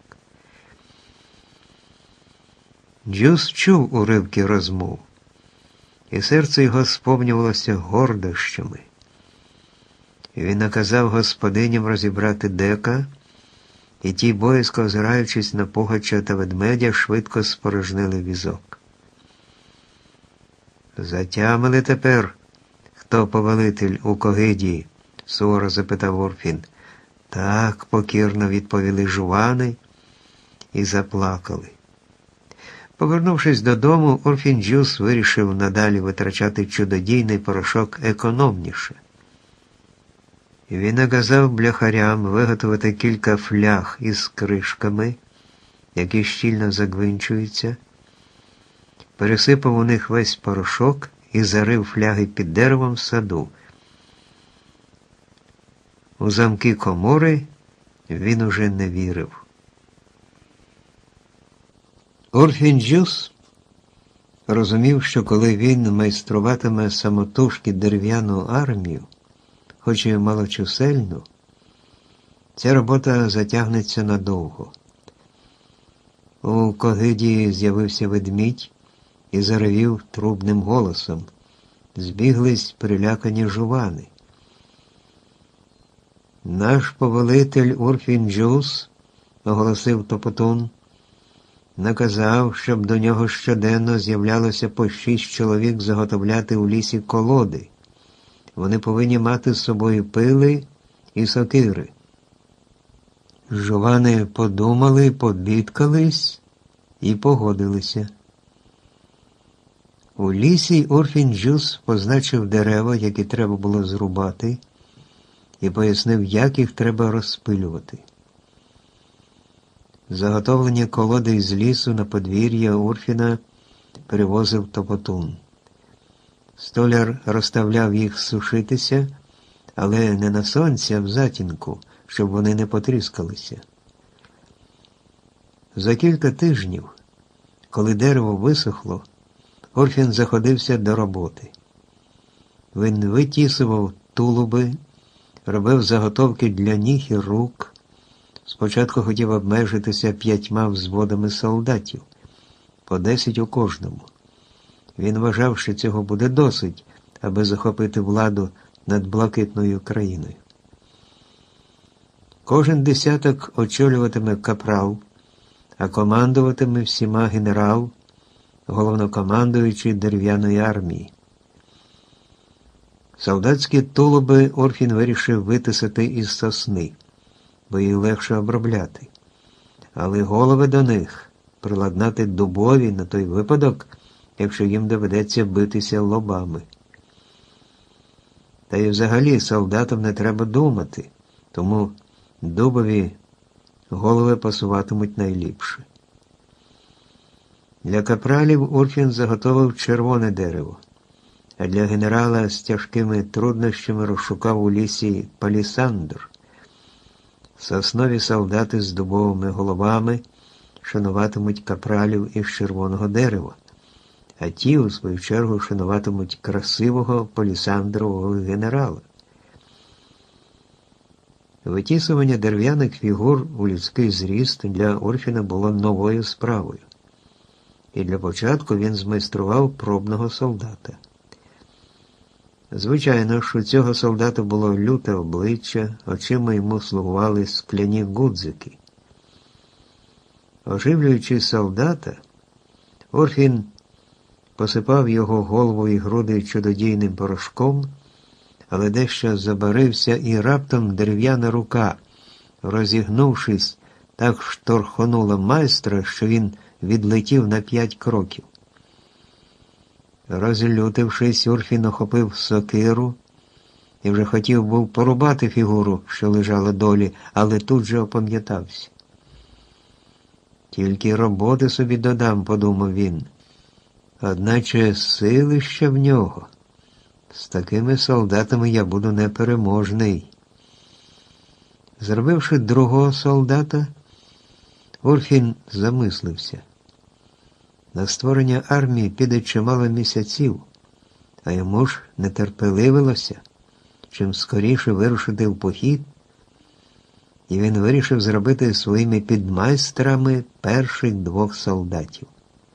Джюс чув уривки розмов, і серце його сповнювалося гордощами. Він наказав господиням розібрати дека, і ті, боязко озираючись на Пугача та ведмедя, швидко спорожнили візок. «Затямили тепер, хто повелитель у Когидії?» – суворо запитав Урфін. «Так», – покірно відповіли жувани і заплакали. Повернувшись додому, Урфін-Джюс вирішив надалі витрачати чудодійний порошок економніше. Він наказав бляхарям виготовити кілька фляг із кришками, які щільно загвинчуються, пересипав у них весь порошок і зарив фляги під деревом в саду. У замки комори він уже не вірив. Урфін-Джюс розумів, що коли він майструватиме самотужки дерев'яну армію, хоч і малочисельну, ця робота затягнеться надовго. У Когидії з'явився ведмідь і заревів трубним голосом. Збіглись перелякані жувани. «Наш повелитель Урфін-Джюс», – оголосив Топотун, – наказав, щоб до нього щоденно з'являлося по 6 чоловік заготовляти у лісі колоди. Вони повинні мати з собою пили і сокири. Жувани подумали, побідкались і погодилися. У лісі Урфін-Джюс позначив дерева, які треба було зрубати, і пояснив, як їх треба розпилювати. Заготовлення колоди із лісу на подвір'я Урфіна перевозив Топотун. Столяр розставляв їх сушитися, але не на сонці, а в затінку, щоб вони не потріскалися. За кілька тижнів, коли дерево висохло, Урфін заходився до роботи. Він витісував тулуби, робив заготовки для ніг і рук. Спочатку хотів обмежитися 5 взводами солдатів, по 10 у кожному. Він вважав, що цього буде досить, аби захопити владу над блакитною країною. Кожен десяток очолюватиме капрал, а командуватиме всіма генерал, головнокомандуючий дерев'яної армії. Солдатські тулуби Урфін вирішив витисати із сосни, бо їх легше обробляти. Але голови до них приладнати дубові на той випадок, якщо їм доведеться битися лобами. Та й взагалі солдатам не треба думати, тому дубові голови пасуватимуть найліпше. Для капралів Урфін заготовив червоне дерево, а для генерала з тяжкими труднощами розшукав у лісі палісандр. Соснові солдати з дубовими головами шануватимуть капралів із червоного дерева, а ті, у свою чергу, шануватимуть красивого палісандрового генерала. Витісування дерев'яних фігур у людський зріст для Урфіна було новою справою. І для початку він змайстрував пробного солдата. Звичайно, що у цього солдата було люте обличчя, очима йому слугували скляні гудзики. Оживлюючи солдата, Урфін посипав його голову і груди чудодійним порошком, але дещо забарився, і раптом дерев'яна рука, розігнувшись, так шторхонула майстра, що він відлетів на 5 кроків. Розлютившись, Урфін охопив сокиру і вже хотів був порубати фігуру, що лежала долі, але тут же опам'ятався. «Тільки роботи собі додам», – подумав він. «Одначе силища в нього. З такими солдатами я буду непереможний». Зробивши другого солдата, Урфін замислився. На створення армії піде чимало місяців, а йому ж нетерпеливилося, чим скоріше вирушити в похід, і він вирішив зробити своїми підмайстрами перших 2 солдатів.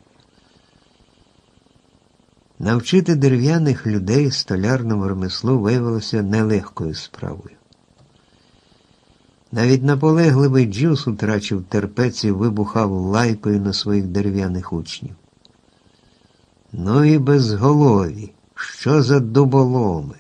Навчити дерев'яних людей столярному ремеслу виявилося нелегкою справою. Навіть наполегливий Джус втрачив терпець і вибухав лайкою на своїх дерев'яних учнів. Ну і безголові, що за дуболоми!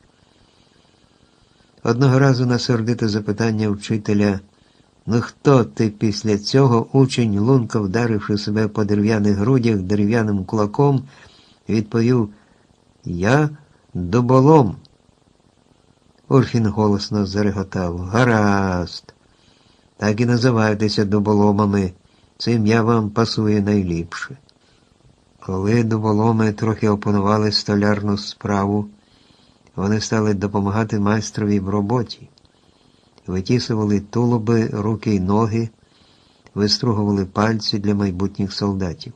Одного разу на сердите запитання вчителя «Ну хто ти після цього?» учень, лунко вдаривши себе по дерев'яних грудях дерев'яним кулаком, відповів «Я дуболом». Урфін голосно зареготав «Гаразд! Так і називайтеся дуболомами, це ім'я вам пасує найліпше». Коли дуболоми трохи опанували столярну справу, вони стали допомагати майстрові в роботі, витісували тулуби, руки й ноги, вистругували пальці для майбутніх солдатів.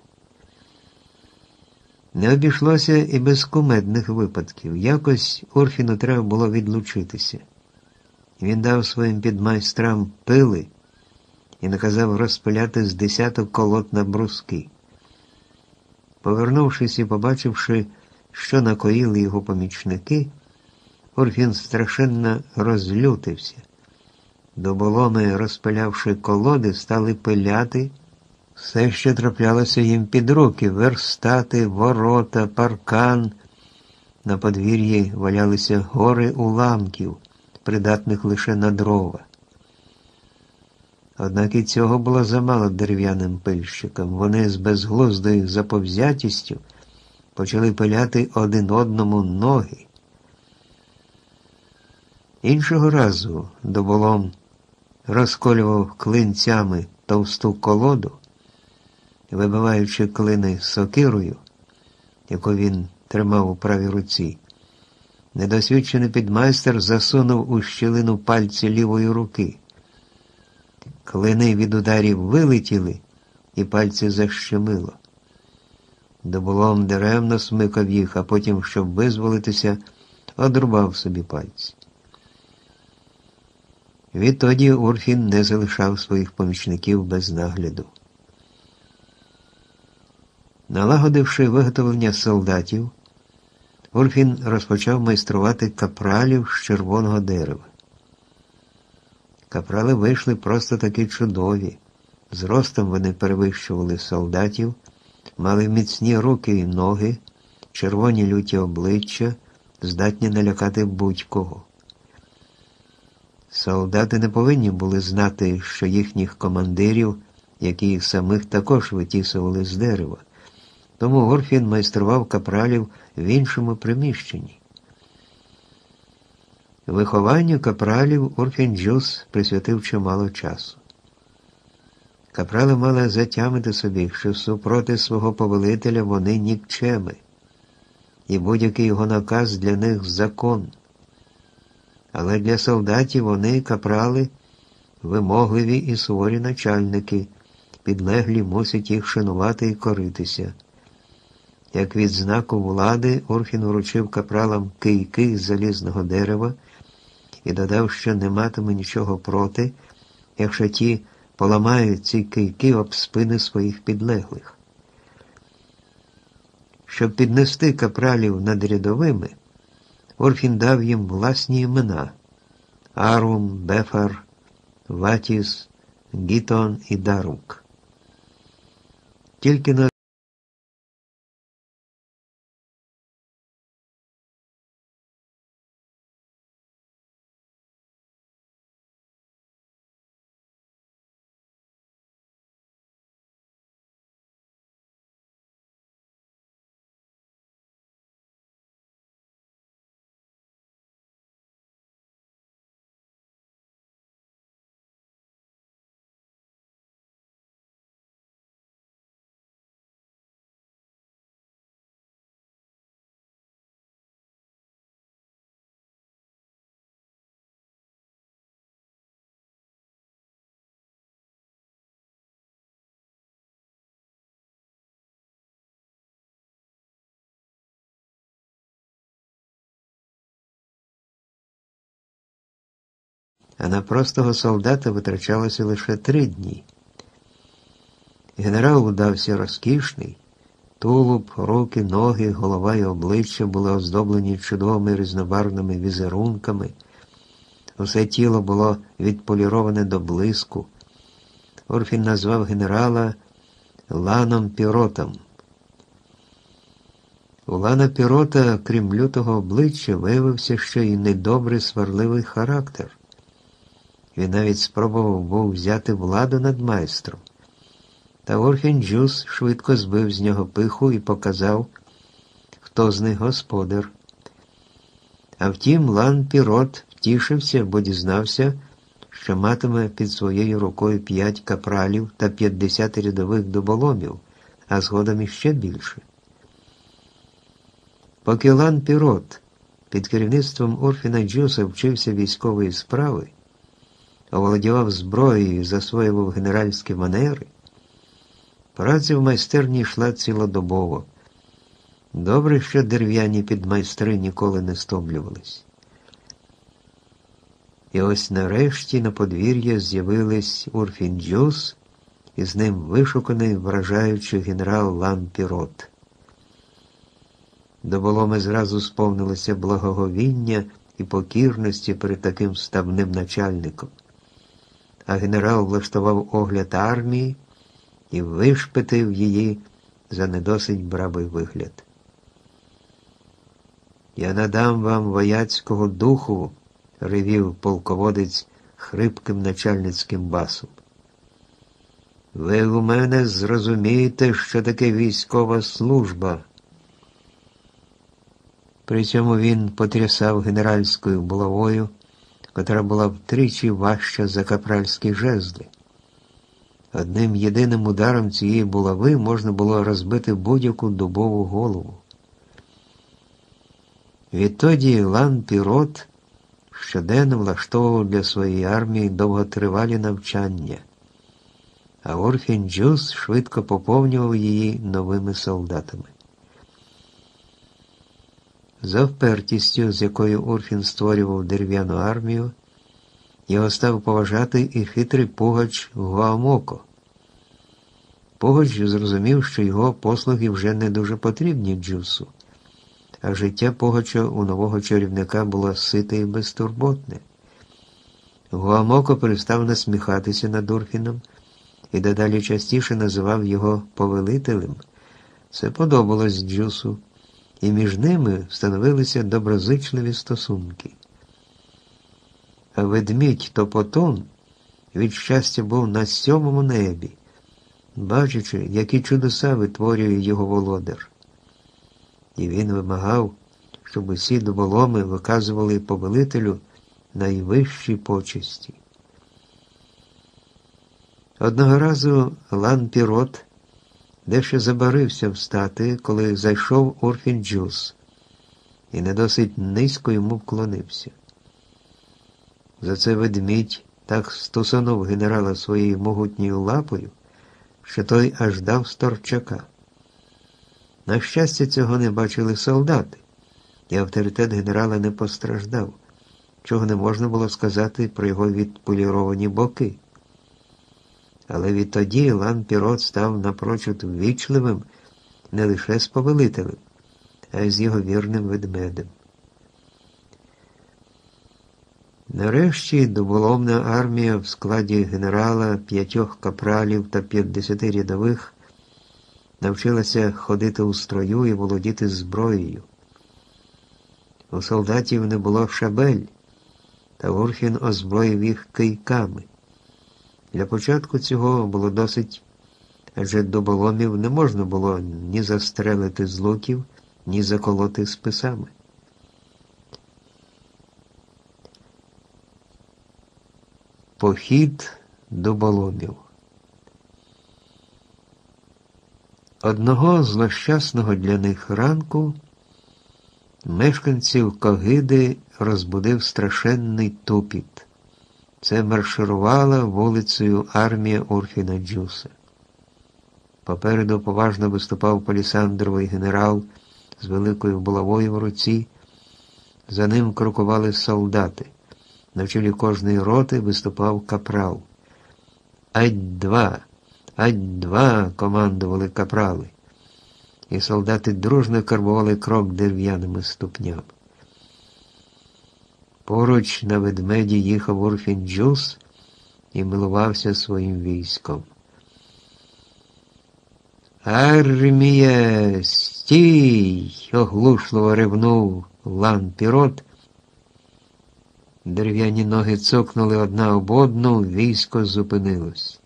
Не обійшлося і без кумедних випадків. Якось Урфіну треба було відлучитися. Він дав своїм підмайстрам пили і наказав розпиляти з 10 колод на бруски. Повернувшись і побачивши, що накоїли його помічники, Урфін страшенно розлютився. Дуболоми, розпилявши колоди, стали пиляти все, що траплялося їм під руки: верстати, ворота, паркан. На подвір'ї валялися гори уламків, придатних лише на дрова. Однак і цього було замало дерев'яним пильщикам. Вони з безглуздою заповзятістю почали пиляти один одному ноги. Іншого разу дуболом розколював клинцями товсту колоду, вибиваючи клини сокирою, яку він тримав у правій руці. Недосвідчений підмайстер засунув у щілину пальці лівої руки. Клини від ударів вилетіли, і пальці защемило. Дуболом даремно смикав їх, а потім, щоб визволитися, одрубав собі пальці. Відтоді Урфін не залишав своїх помічників без нагляду. Налагодивши виготовлення солдатів, Урфін розпочав майструвати капралів з червоного дерева. Капрали вийшли просто таки чудові. Зростом вони перевищували солдатів, мали міцні руки і ноги, червоні люті обличчя, здатні налякати будь-кого. Солдати не повинні були знати, що їхніх командирів, які їх самих також витісували з дерева. Тому Урфін майстрував капралів в іншому приміщенні. Вихованню капралів Урфін Джус присвятив чимало часу. Капрали мали затямити собі, що супроти свого повелителя вони нікчеми, і будь-який його наказ для них закон. Але для солдатів вони, капрали, вимогливі і суворі начальники, підлеглі мусять їх шанувати і коритися. Як відзнаку влади, Урфін вручив капралам кийки з залізного дерева і додав, що не матиме нічого проти, якщо ті поламають ці кийки об спини своїх підлеглих. Щоб піднести капралів над рядовими, Урфін дав їм власні імена – Арум, Бефар, Ватіс, Гітон і Дарук. Тільки на а на простого солдата витрачалося лише 3 дні. Генерал удався розкішний. Тулуб, руки, ноги, голова і обличчя були оздоблені чудовими різнобарвними візерунками. Усе тіло було відполіроване до блиску. Урфін назвав генерала Ланом Піротом. У Лана Пірота, крім лютого обличчя, виявився ще й недобрий сварливий характер. Він навіть спробував був взяти владу над майстром. Та Урфін Джюс швидко збив з нього пиху і показав, хто з них господар. А втім, Лан Пірот втішився, бо дізнався, що матиме під своєю рукою 5 капралів та 50 рядових дуболомів, а згодом іще більше. Поки Лан Пірот під керівництвом Урфіна Джюса вчився військової справи, оволодівав зброєю і засвоював генеральські манери, праця в майстерні йшла цілодобово. Добре, що дерев'яні підмайстри ніколи не стомлювались. І ось нарешті на подвір'я з'явились Урфін Джюс і з ним вишуканий, вражаючий генерал Лан Пірот. Дуболоми зразу сповнилося благоговіння і покірності перед таким ставним начальником. А генерал влаштував огляд армії і вишпитив її за недосить бравий вигляд. «Я надам вам вояцького духу», – ревів полководець хрипким начальницьким басом. «Ви у мене зрозумієте, що таке військова служба». При цьому він потрясав генеральською булавою, котра була втричі важча за капральські жезли. Одним єдиним ударом цієї булави можна було розбити будь-яку дубову голову. Відтоді Лан Пірот щоденно влаштовував для своєї армії довготривалі навчання, а Урфін Джюс швидко поповнював її новими солдатами. За впертістю, з якою Урфін створював дерев'яну армію, його став поважати і хитрий пугач Гуамоко. Пугач зрозумів, що його послуги вже не дуже потрібні Джусу, а життя пугача у нового чарівника було сите і безтурботне. Гуамоко перестав насміхатися над Урфіном і дедалі частіше називав його повелителем. Це подобалось Джусу, і між ними встановилися доброзичливі стосунки. А ведмідь Топотун від щастя був на 7-му небі, бачачи, які чудеса витворює його володар. І він вимагав, щоб усі дуболоми виказували повелителю найвищі почесті. Одного разу Лан Пірот дещо забарився встати, коли зайшов Урфін Джюс, і не досить низько йому вклонився. За це ведмідь так стусанув генерала своєю могутньою лапою, що той аж дав сторчака. На щастя, цього не бачили солдати, і авторитет генерала не постраждав, чого не можна було сказати про його відполіровані боки. Але відтоді Лан Пірот став напрочуд ввічливим не лише з повелителем, а й з його вірним ведмедем. Нарешті дуболомна армія в складі генерала, 5 капралів та 50 рядових навчилася ходити у строю і володіти зброєю. У солдатів не було шабель, та Урфін озброїв їх кийками. Для початку цього було досить, адже дуболомів не можна було ні застрелити з луків, ні заколоти списами. Похід дуболомів. Одного злощасного для них ранку мешканців Когиди розбудив страшенний тупіт. Це марширувала вулицею армія Урфіна Джюса. Попереду поважно виступав палісандровий генерал з великою булавою в руці. За ним крокували солдати. На чолі кожної роти виступав капрал. «Ать-два! Ать-два!» – командували капрали. І солдати дружно карбували крок дерев'яними ступнями. Поруч на ведмеді їхав Урфін Джус і милувався своїм військом. «Армія, стій!» – оглушливо ревнув Лан-Пірот. Дерев'яні ноги цокнули одна об одну, військо зупинилось.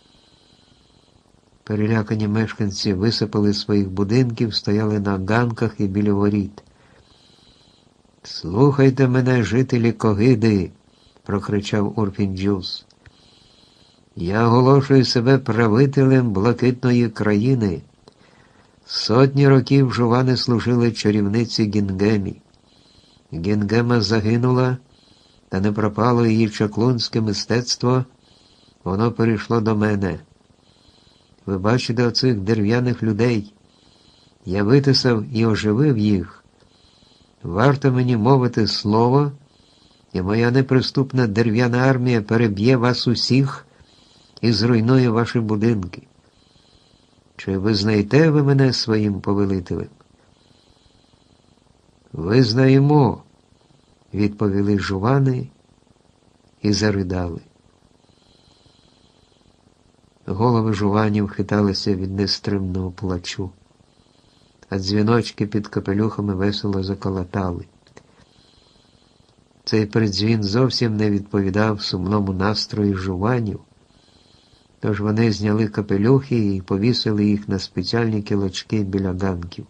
Перелякані мешканці висипали з своїх будинків, стояли на ганках і біля воріт. «Слухайте мене, жителі Когиди!» – прокричав Урфін Джус. «Я оголошую себе правителем блакитної країни. Сотні років жувани служили чарівниці Гінгемі. Гінгема загинула, та не пропало її чаклунське мистецтво, воно перейшло до мене. Ви бачите оцих дерев'яних людей? Я витисав і оживив їх. Варто мені мовити слово, і моя неприступна дерев'яна армія переб'є вас усіх і зруйнує ваші будинки. Чи визнаєте ви мене своїм повелителем?» «Визнаємо», – відповіли жувани і заридали. Голови жуванів хиталися від нестримного плачу, а дзвіночки під капелюхами весело заколотали. Цей передзвін зовсім не відповідав сумному настрою жуванів, тож вони зняли капелюхи і повісили їх на спеціальні кілочки біля ганків.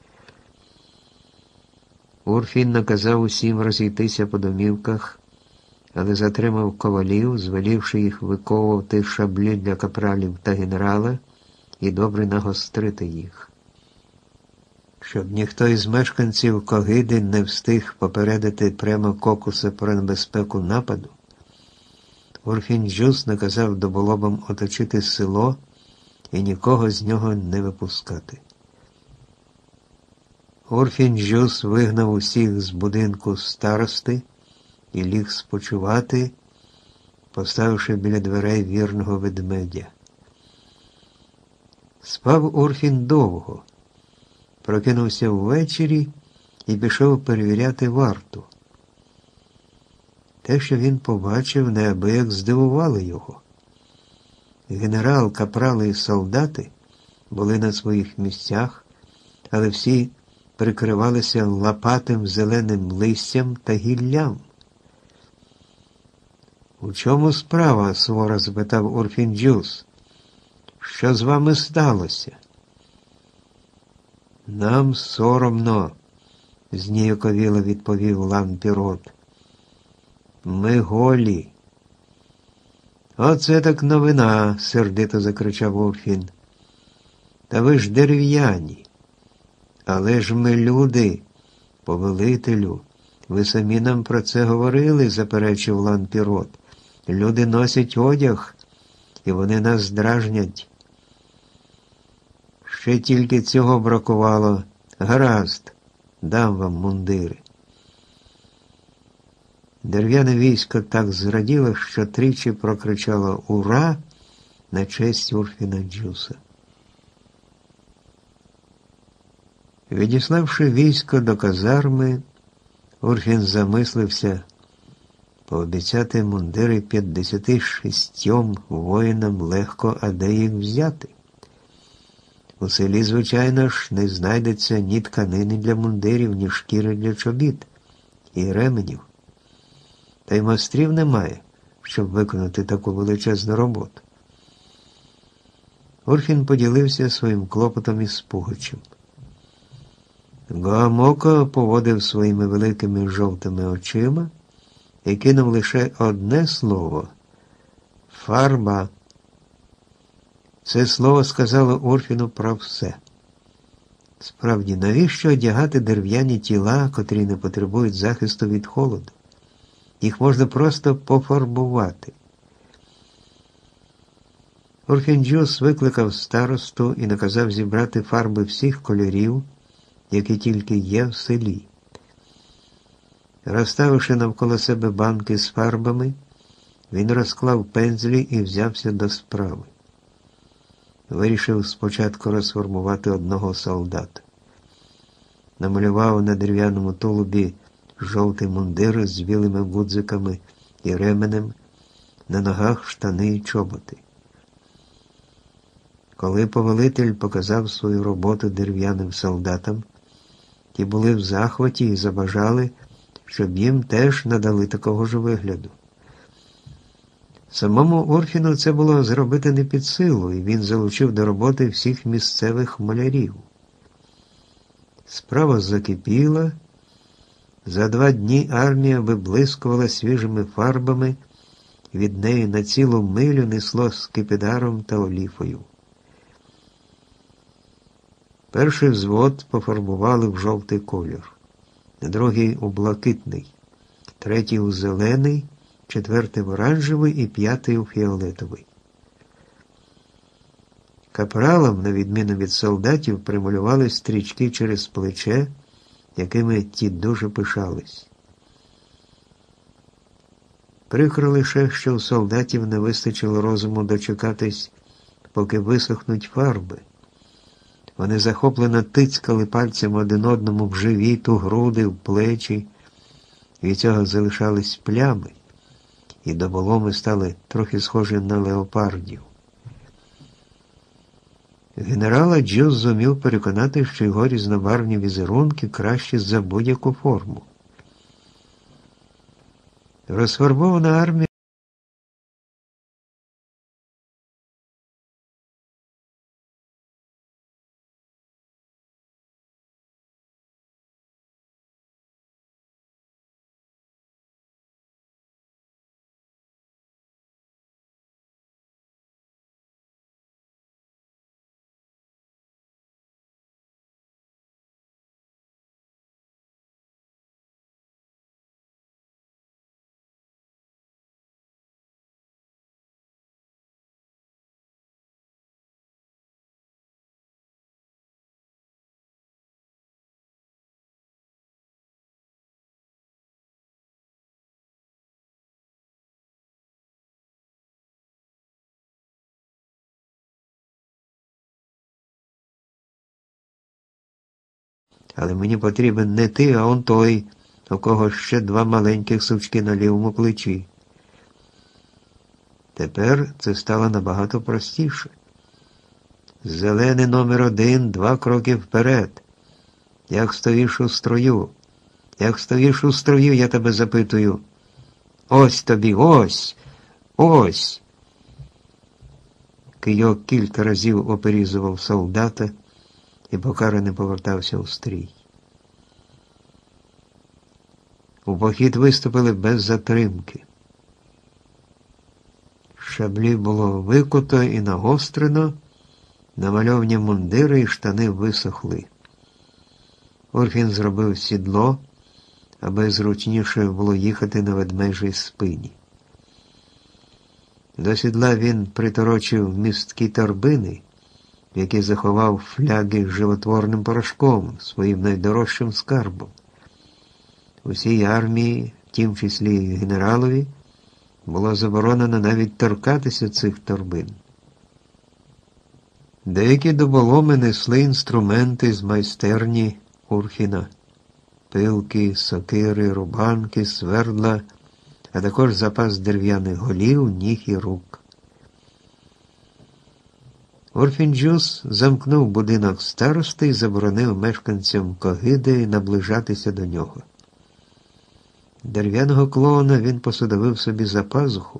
Урфін наказав усім розійтися по домівках, але затримав ковалів, звелівши їх виковувати шаблі для капралів та генерала і добре нагострити їх. Щоб ніхто із мешканців Когиди не встиг попередити прямо Кокуса про небезпеку нападу, Урфін Джус наказав доболобам оточити село і нікого з нього не випускати. Урфін Джус вигнав усіх з будинку старости і ліг спочивати, поставивши біля дверей вірного ведмедя. Спав Урфін довго, прокинувся ввечері і пішов перевіряти варту. Те, що він побачив, неабияк здивувало його. Генерал, капрали і солдати були на своїх місцях, але всі прикривалися лопатим зеленим листям та гіллям. «У чому справа?» – суворо запитав Урфін Джус. «Що з вами сталося?» «Нам соромно», – зніяковіло відповів Лан-Пірот. «Ми голі». «Оце так новина!» – сердито закричав Урфін. «Та ви ж дерев'яні!» «Але ж ми люди, повелителю, ви самі нам про це говорили», – заперечив Лан-Пірот. «Люди носять одяг, і вони нас дражнять». «Ще тільки цього бракувало. Гаразд, дам вам мундири». Дерев'яне військо так зраділо, що тричі прокричало «Ура!» на честь Урфіна Джуса. Відіславши військо до казарми, Урфін замислився пообіцяти мундири 56 воїнам легко, а де їх взяти. У селі, звичайно ж, не знайдеться ні тканини для мундирів, ні шкіри для чобіт і ременів. Та й майстрів немає, щоб виконати таку величезну роботу. Урфін поділився своїм клопотом із Пугачем. Гоамоко поводив своїми великими жовтими очима і кинув лише одне слово – «фарба». Це слово сказало Урфіну про все. Справді, навіщо одягати дерев'яні тіла, котрі не потребують захисту від холоду? Їх можна просто пофарбувати. Урфін Джус викликав старосту і наказав зібрати фарби всіх кольорів, які тільки є в селі. Розставивши навколо себе банки з фарбами, він розклав пензлі і взявся до справи. Вирішив спочатку розформувати одного солдата. Намалював на дерев'яному тулубі жовтий мундир з білими гудзиками і ременем, на ногах штани й чоботи. Коли повелитель показав свою роботу дерев'яним солдатам, ті були в захваті і забажали, щоб їм теж надали такого ж вигляду. Самому Урфіну це було зробити не під силу, і він залучив до роботи всіх місцевих малярів. Справа закипіла. За 2 дні армія виблискувала свіжими фарбами, від неї на цілу милю несло скипідаром та оліфою. Перший взвод пофарбували в жовтий колір, другий у блакитний, третій у зелений, четвертий в оранжевий і 5-й у фіолетовий. Капралам, на відміну від солдатів, прималювали стрічки через плече, якими ті дуже пишались. Прикро лише, що у солдатів не вистачило розуму дочекатись, поки висохнуть фарби. Вони захоплено тицькали пальцем один одному в живіт, у груди, в плечі. Від цього залишались плями, і доболоми стали трохи схожі на леопардів. Генерала Джус зумів переконати, що його різнобарвні візерунки краще за будь-яку форму. Розфарбована армія Але мені потрібен не ти, а он той, у кого ще 2 маленьких сучки на лівому плечі. Тепер це стало набагато простіше. Зелений номер 1, 2 кроки вперед. Як стоїш у строю? Як стоїш у строю, я тебе запитую. Ось тобі, ось, ось. Кийок кілька разів оперізував солдата, і покараний повертався у стрій. У похід виступили без затримки. Шаблі було викуто і нагострено, намальовані мундири і штани висохли. Урфін зробив сідло, аби зручніше було їхати на ведмежій спині. До сідла він приторочив місткі торбини, в які заховав фляги з животворним порошком, своїм найдорожчим скарбом. Усій армії, в тім числі і генералові, було заборонено навіть торкатися цих торбин. Деякі доболоми несли інструменти з майстерні Урфіна: пилки, сокири, рубанки, свердла, а також запас дерев'яних голів, ніг і рук. Урфін Джус замкнув будинок старости і заборонив мешканцям Когиди наближатися до нього. Дерев'яного клоуна він посадовив собі за пазуху,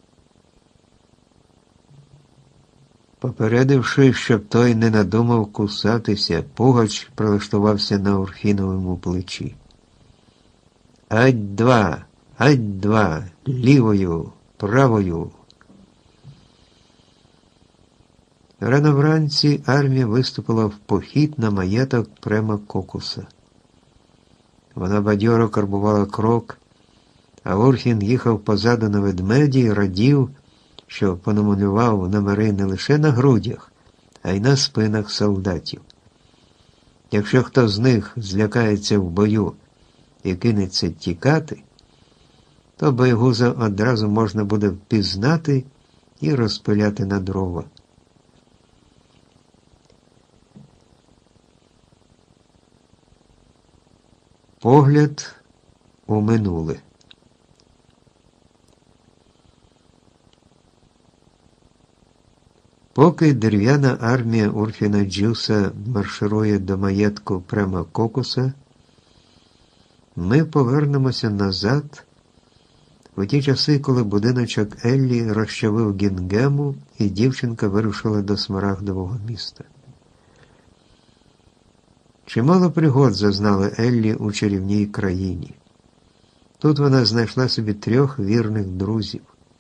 попередивши, щоб той не надумав кусатися. Пугач прилаштувався на Урфіновому плечі. Ать-два, ать-два, лівою, правою. Рано вранці армія виступила в похід на маєток Према Кокуса. Вона бадьоро карбувала крок, а Урфін їхав позаду на ведмеді і радів, що понамалював номери не лише на грудях, а й на спинах солдатів. Якщо хто з них злякається в бою і кинеться тікати, то боягуза одразу можна буде впізнати і розпиляти на дрова. Погляд у минуле. Поки дерев'яна армія Урфіна Джуса марширує до маєтку Према Кокуса, ми повернемося назад у ті часи, коли будиночок Еллі розчавив Гінгему і дівчинка вирушила до Смарагдового міста. Чимало пригод зазнала Еллі у чарівній країні. Тут вона знайшла собі 3 вірних друзів.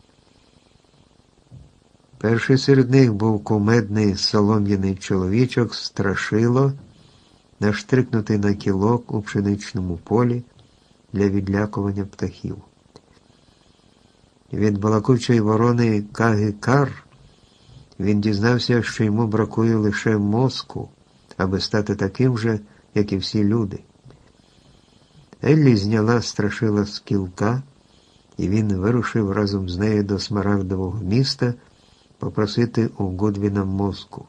Перший серед них був кумедний солом'яний чоловічок Страшило, наштрикнутий на кілок у пшеничному полі для відлякування птахів. Від балакучої ворони Каги-Кар він дізнався, що йому бракує лише мозку, аби стати таким же, як і всі люди. Еллі зняла Страшила з кілка, і він вирушив разом з нею до Смарагдового міста попросити у Гудвіна мозку.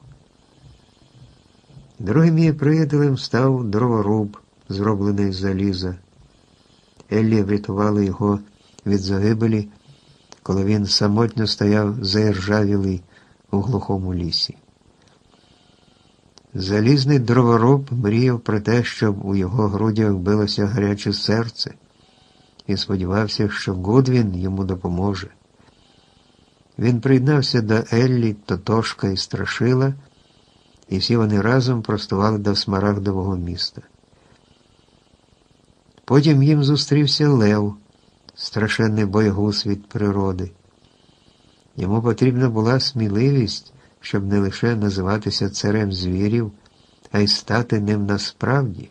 Другим її приятелем став дроворуб, зроблений з заліза. Еллі врятувала його від загибелі, коли він самотньо стояв заіржавілий у глухому лісі. Залізний дроворуб мріяв про те, щоб у його грудях билося гаряче серце, і сподівався, що Гудвін йому допоможе. Він приєднався до Еллі, Тотошка і Страшила, і всі вони разом простували до Смарагдового міста. Потім їм зустрівся Лев, страшенний боягуз від природи. Йому потрібна була сміливість, щоб не лише називатися царем звірів, а й стати ним насправді.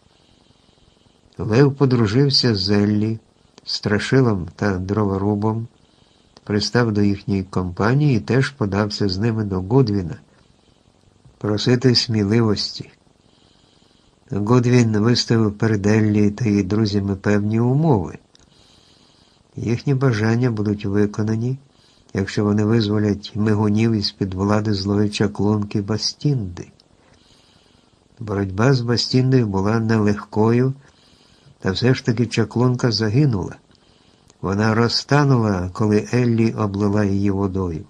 Лев подружився з Еллі, Страшилом та дроворубом, пристав до їхньої компанії і теж подався з ними до Гудвіна просити сміливості. Гудвін виставив перед Еллі та її друзями певні умови. Їхні бажання будуть виконані, якщо вони визволять мигунів із-під влади злої чаклунки Бастінди. Боротьба з Бастіндою була нелегкою, та все ж таки чаклунка загинула. Вона розтанула, коли Еллі облила її водою.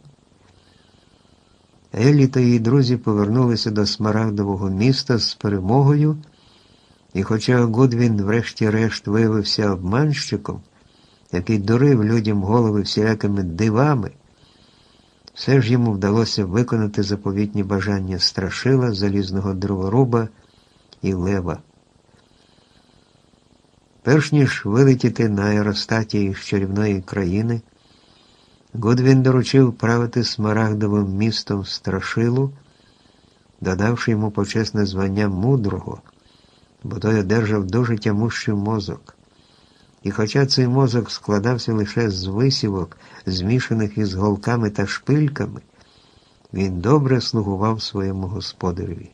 Еллі та її друзі повернулися до Смарагдового міста з перемогою, і хоча Гудвін врешті-решт виявився обманщиком, який дурив людям голови всілякими дивами, все ж йому вдалося виконати заповітні бажання Страшила, залізного дроворуба і Лева. Перш ніж вилетіти на аеростаті із чарівної країни, Гудвін доручив правити Смарагдовим містом Страшилу, додавши йому почесне звання мудрого, бо той одержав дуже тямущий мозок. І хоча цей мозок складався лише з висівок, змішаних із голками та шпильками, він добре слугував своєму господареві.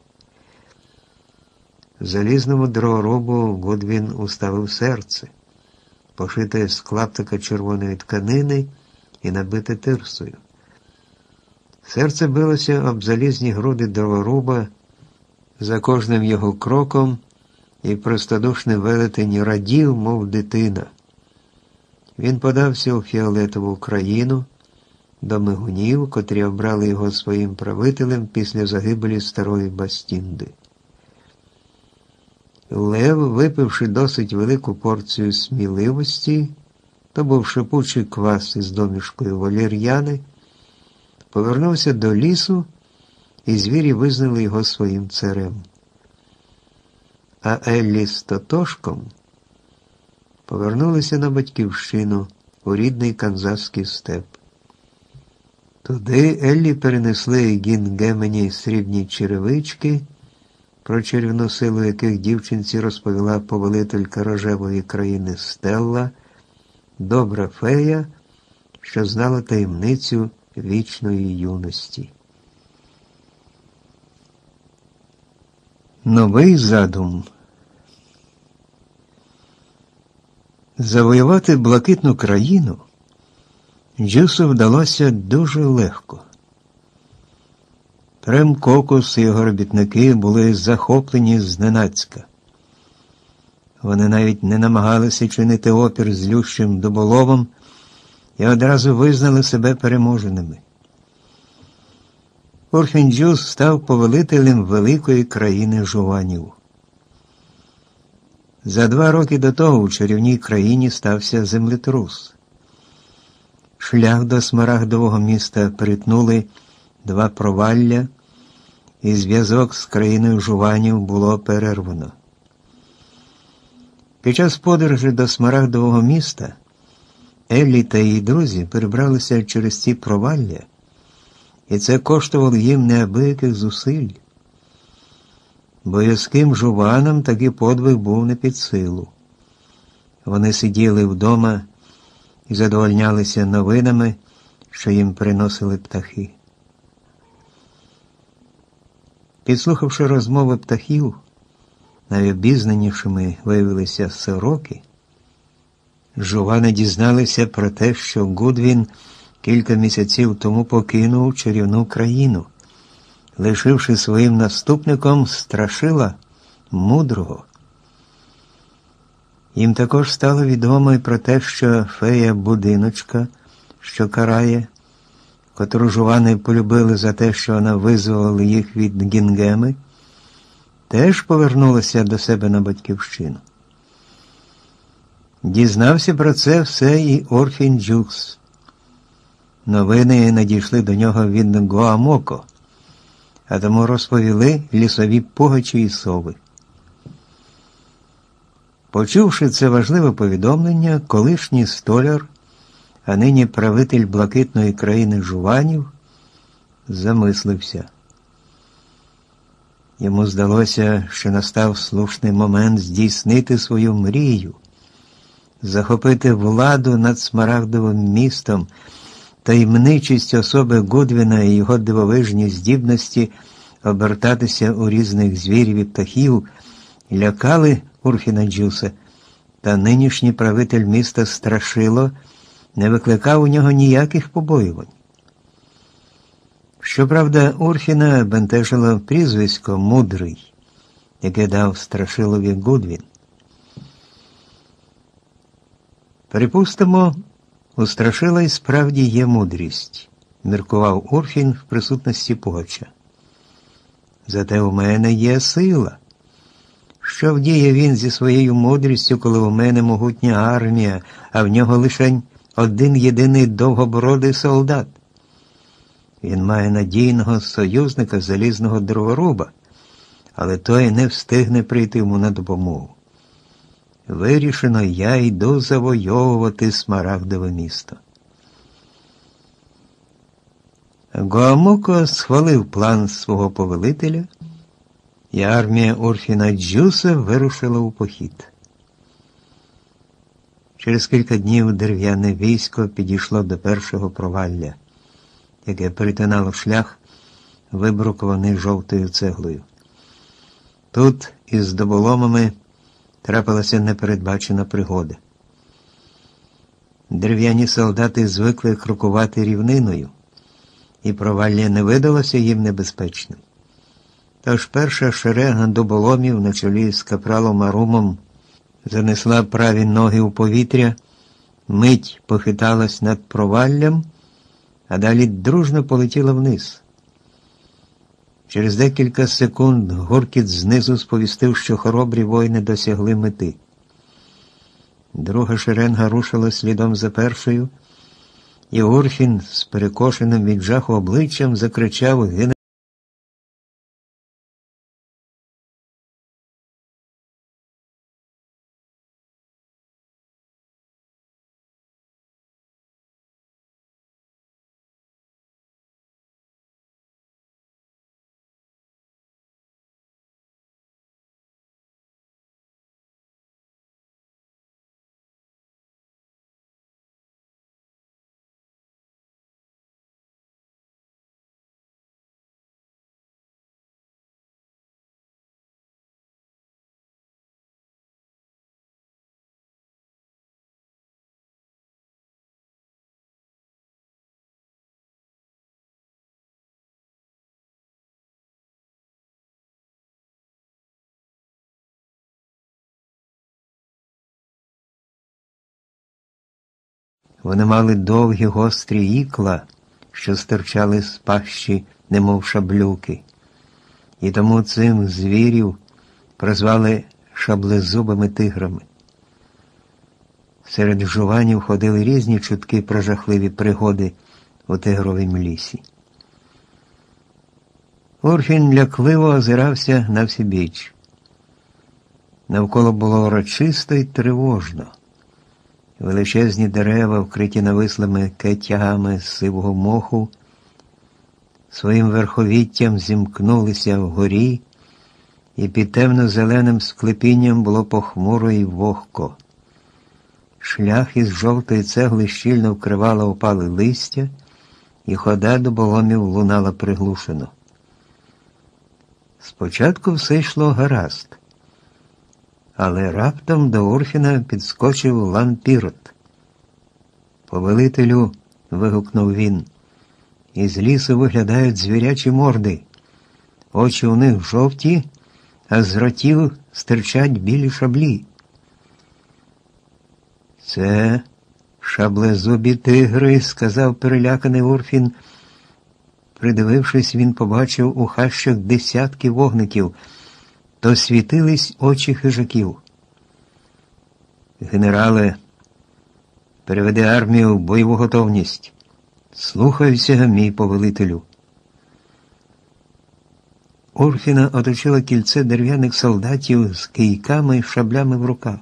Залізному дроворубу Гудвін уставив серце, пошите з клаптика червоної тканини і набите тирсою. Серце билося об залізні груди дроворуба за кожним його кроком, і простодушний велетень радів, мов дитина. Він подався у фіолетову країну, до мигунів, котрі обрали його своїм правителем після загибелі старої Бастінди. Лев, випивши досить велику порцію сміливості, то був шипучий квас із домішкою валір'яни, повернувся до лісу, і звірі визнали його своїм царем. А Еллі з Тотошком повернулися на батьківщину у рідний канзаський степ. Туди Еллі перенесли Гінгемені срібні черевички, про чарівну силу яких дівчинці розповіла повелителька рожевої країни Стелла, добра фея, що знала таємницю вічної юності. Новий задум. Завоювати блакитну країну Джусу вдалося дуже легко. Прем Кокус і його робітники були захоплені зненацька. Вони навіть не намагалися чинити опір злющим доболовом і одразу визнали себе переможеними. Урфін-Джус став повелителем великої країни жуванів. За 2 роки до того у чарівній країні стався землетрус. Шлях до Смарагдового міста перетнули 2 провалля, і зв'язок з країною жуванів було перервано. Під час подорожі до Смарагдового міста Еллі та її друзі перебралися через ці провалля, і це коштувало їм неабияких зусиль. Боязким жуванам такий подвиг був не під силу. Вони сиділи вдома і задовольнялися новинами, що їм приносили птахи. Підслухавши розмови птахів, найобізнанішими виявилися сороки, жувани дізналися про те, що Гудвін кілька місяців тому покинув чарівну країну, лишивши своїм наступником Страшила Мудрого. Їм також стало відомо і про те, що фея-будиночка, що карає, котру жувани полюбили за те, що вона визволила їх від Гінгеми, теж повернулася до себе на батьківщину. Дізнався про це все і Урфін-Джус. Новини надійшли до нього від Гоамоко, а тому розповіли лісові пугачі і сови. Почувши це важливе повідомлення, колишній столяр, а нині правитель блакитної країни жуванів, замислився. Йому здалося, що настав слушний момент здійснити свою мрію, захопити владу над Смарагдовим містом. Таємничість особи Гудвіна і його дивовижні здібності обертатися у різних звірів і птахів лякали Урфіна-Джуса, та нинішній правитель міста Страшило не викликав у нього ніяких побоювань. Щоправда, Урфіна бентежило прізвисько «Мудрий», яке дав Страшилові Гудвін. Припустимо, у Страшила й справді є мудрість, міркував Урфін в присутності Пугача. Зате у мене є сила. Що вдіє він зі своєю мудрістю, коли у мене могутня армія, а в нього лише один єдиний довгобородий солдат? Він має надійного союзника залізного дроворуба, але той не встигне прийти йому на допомогу. Вирішено, я йду завойовувати Смарагдове місто. Гоамоко схвалив план свого повелителя, і армія Урфіна-Джуса вирушила у похід. Через кілька днів дерев'яне військо підійшло до першого провалля, яке перетинало шлях, вибрукований жовтою цеглою. Тут із доболомами трапилася непередбачена пригода. Дерев'яні солдати звикли крокувати рівниною, і провалля не видалося їм небезпечним. Тож перша шерега доболомів на чолі з капралом Арумом занесла праві ноги у повітря, мить похиталась над проваллям, а далі дружно полетіла вниз. Через декілька секунд гуркіт знизу сповістив, що хоробрі воїни досягли мети. Друга шеренга рушила слідом за першою, і Урфін з перекошеним від жаху обличчям закричав: Вони мали довгі гострі ікла, що стирчали з пащі, немов шаблюки. І тому цим звірів прозвали шаблезубими тиграми. Серед жуванів ходили різні чутки про жахливі пригоди у тигровім лісі. Урфін лякливо озирався на всібіч. Навколо було урочисто й тривожно. Величезні дерева, вкриті навислими кетягами сивого моху, своїм верховіттям зімкнулися вгорі, і під темно-зеленим склепінням було похмуро й вогко. Шлях із жовтої цегли щільно вкривала опали листя, і хода до боломів лунала приглушено. Спочатку все йшло гаразд, але раптом до Урфіна підскочив Ланпірот. «Повелителю», – вигукнув він, – «із лісу виглядають звірячі морди. Очі у них жовті, а з ротів стирчать білі шаблі». «Це шаблезубі тигри», – сказав переляканий Урфін. Придивившись, він побачив у хащах десятки вогників, то світились очі хижаків. «Генерале, переведи армію в бойову готовність. Слухаюся, мій повелителю». Урфіна оточило кільце дерев'яних солдатів з кийками і шаблями в руках.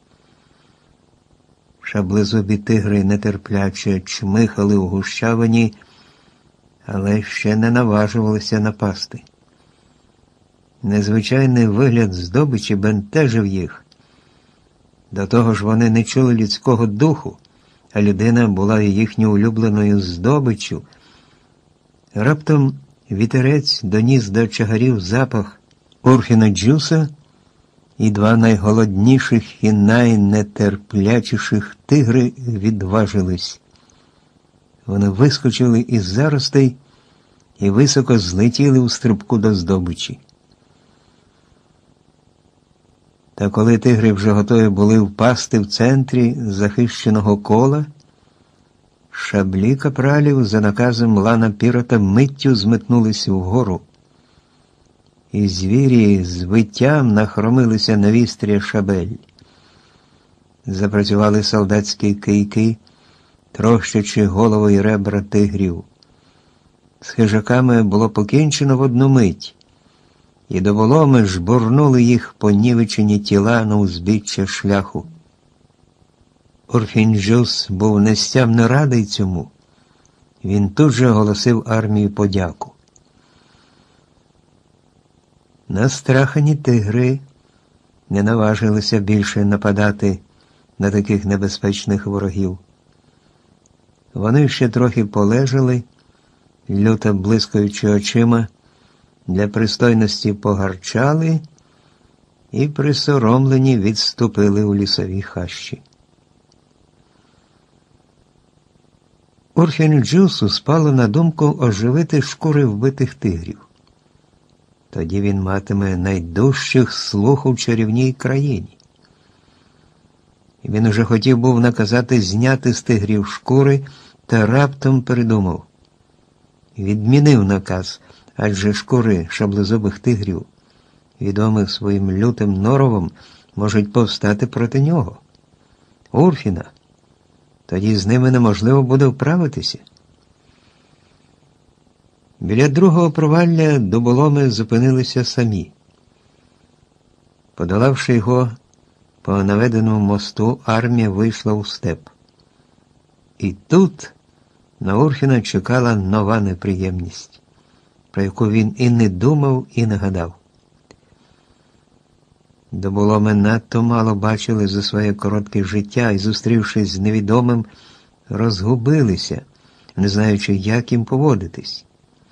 Шаблезубі тигри нетерпляче чмихали у гущавині, але ще не наважувалися напасти. Незвичайний вигляд здобичі бентежив їх. До того ж вони не чули людського духу, а людина була їхньою улюбленою здобиччю. Раптом вітерець доніс до чагарів запах Урфіна Джуса, і два найголодніших і найнетерплячіших тигри відважились. Вони вискочили із заростей і високо злетіли у стрибку до здобичі. Та коли тигри вже готові були впасти в центрі захищеного кола, шаблі капралів за наказом Ланпірота миттю зметнулись вгору. І звірі з виттям нахромилися на вістря шабель. Запрацювали солдатські кийки, трощачи голови й ребра тигрів. З хижаками було покінчено в одну мить, і до воломи жбурнули їх понівечені тіла на узбіччя шляху. Урфін Джус був нестямно радий цьому. Він тут же оголосив армії подяку. Настрахані тигри не наважилися більше нападати на таких небезпечних ворогів. Вони ще трохи полежали, люто блискаючи очима, для пристойності погарчали і присоромлені відступили у лісові хащі. Урфіну Джусу спало на думку оживити шкури вбитих тигрів. Тоді він матиме найдужчих слух у чарівній країні. Він уже хотів був наказати зняти з тигрів шкури, та раптом передумав. Відмінив наказ, адже шкури шаблезубих тигрів, відомих своїм лютим норовом, можуть повстати проти нього. Урфіна. Тоді з ними неможливо буде вправитися. Біля другого провалля дуболоми зупинилися самі. Подолавши його, по наведеному мосту армія вийшла у степ. І тут на Урфіна чекала нова неприємність, про яку він і не думав, і не гадав. Дуболоми надто мало бачили за своє коротке життя і, зустрівшись з невідомим, розгубилися, не знаючи, як їм поводитись.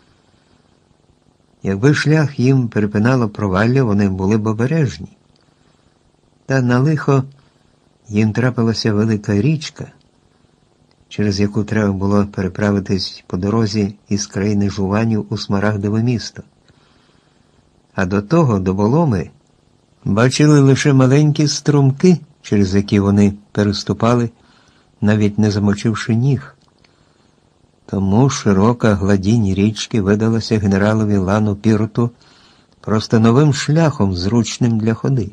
Якби шлях їм перепинало провалля, вони були б обережні. Та на лихо їм трапилася велика річка, через яку треба було переправитись по дорозі із країни жуванів у Смарагдове місто. А до того дуболоми бачили лише маленькі струмки, через які вони переступали, навіть не замочивши ніг. Тому широка гладінь річки видалася генералові Лану Піроту просто новим шляхом, зручним для ходи.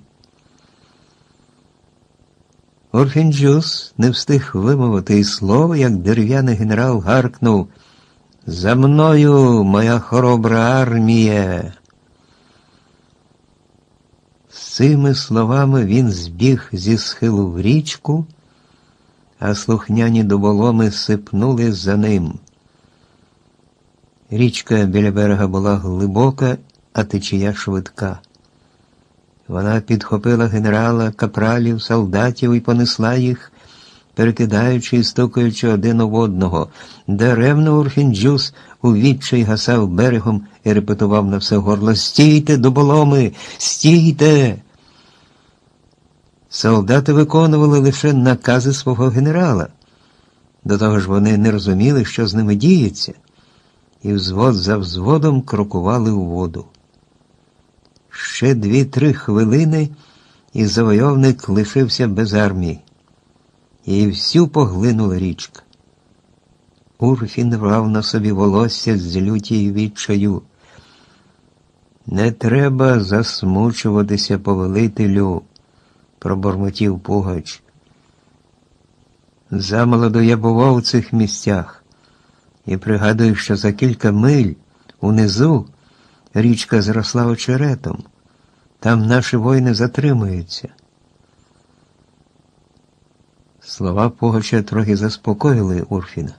Урфін-Джюс не встиг вимовити й слова, як дерев'яний генерал гаркнув: «За мною, моя хоробра армія!» З цими словами він збіг зі схилу в річку, а слухняні дуболоми сипнули за ним. Річка біля берега була глибока, а течія швидка. Вона підхопила генерала, капралів, солдатів і понесла їх, перекидаючи і стукаючи один об одного. Даремно Урфін-Джюс у відчаї гасав берегом і репетував на все горло: «Стійте, дуболоми! Стійте!» Солдати виконували лише накази свого генерала. До того ж вони не розуміли, що з ними діється, і взвод за взводом крокували у воду. Ще 2-3 хвилини, і завойовник лишився без армії. Її всю поглинула річка. Урфін рвав на собі волосся з люті й відчаю. «Не треба засмучуватися, повелителю», – пробормотів Пугач. «Замолоду я бував у цих місцях, і пригадую, що за кілька миль унизу річка зросла очеретом. Там наші воїни затримуються». Слова Пугача трохи заспокоїли Урфіна.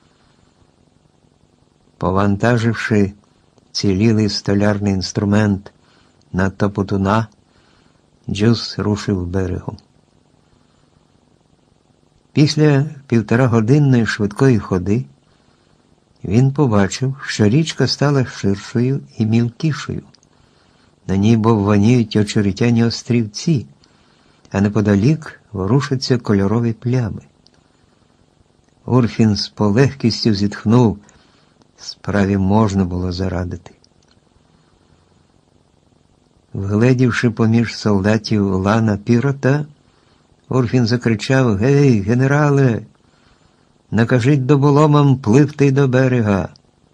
Повантаживши цілілий столярний інструмент на топотуна, Джюс рушив берегом. Після 1,5-годинної швидкої ходи він побачив, що річка стала ширшою і мілкішою. На ній бовваніють очеретяні острівці, а неподалік ворушаться кольорові плями. Урфін з полегкістю зітхнув: справі можна було зарадити. Вгледівши поміж солдатів Лана Пірота, Урфін закричав: «Гей, генерале, накажіть дуболомам пливти до берега».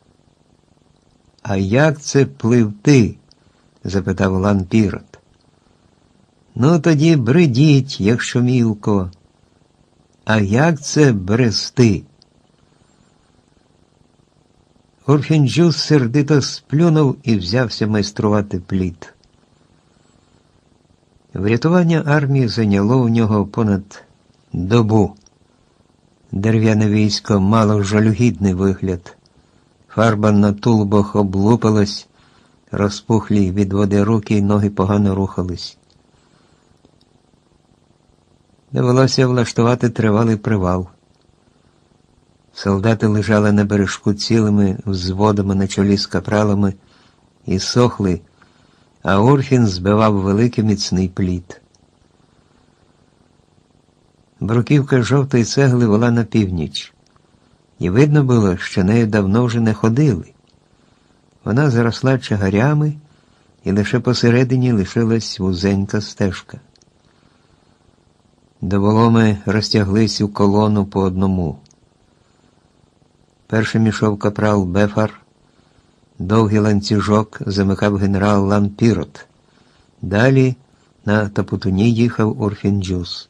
«А як це пливти?» – запитав Лан Пірот. «Ну тоді бредіть, якщо мілко. А як це брести?» Урфін-Джюс сердито сплюнув і взявся майструвати плід. Врятування армії зайняло у нього понад добу. Дерев'яне військо мало жалюгідний вигляд. Фарба на тулубах облупилась, розпухлі від води руки й ноги погано рухались. Довелося влаштувати тривалий привал. Солдати лежали на бережку цілими взводами на чолі з капралами і сохли, а Урфін збивав великий міцний плід. Бруківка жовтої цегли вела на північ, і видно було, що нею давно вже не ходили. Вона заросла чагарями, і лише посередині лишилась вузенька стежка. Дуболоми розтяглись у колону по одному. Першим ішов капрал Бефар, довгий ланцюжок замикав генерал Лан Пірот. Далі на топотуні їхав Урфін-Джюс.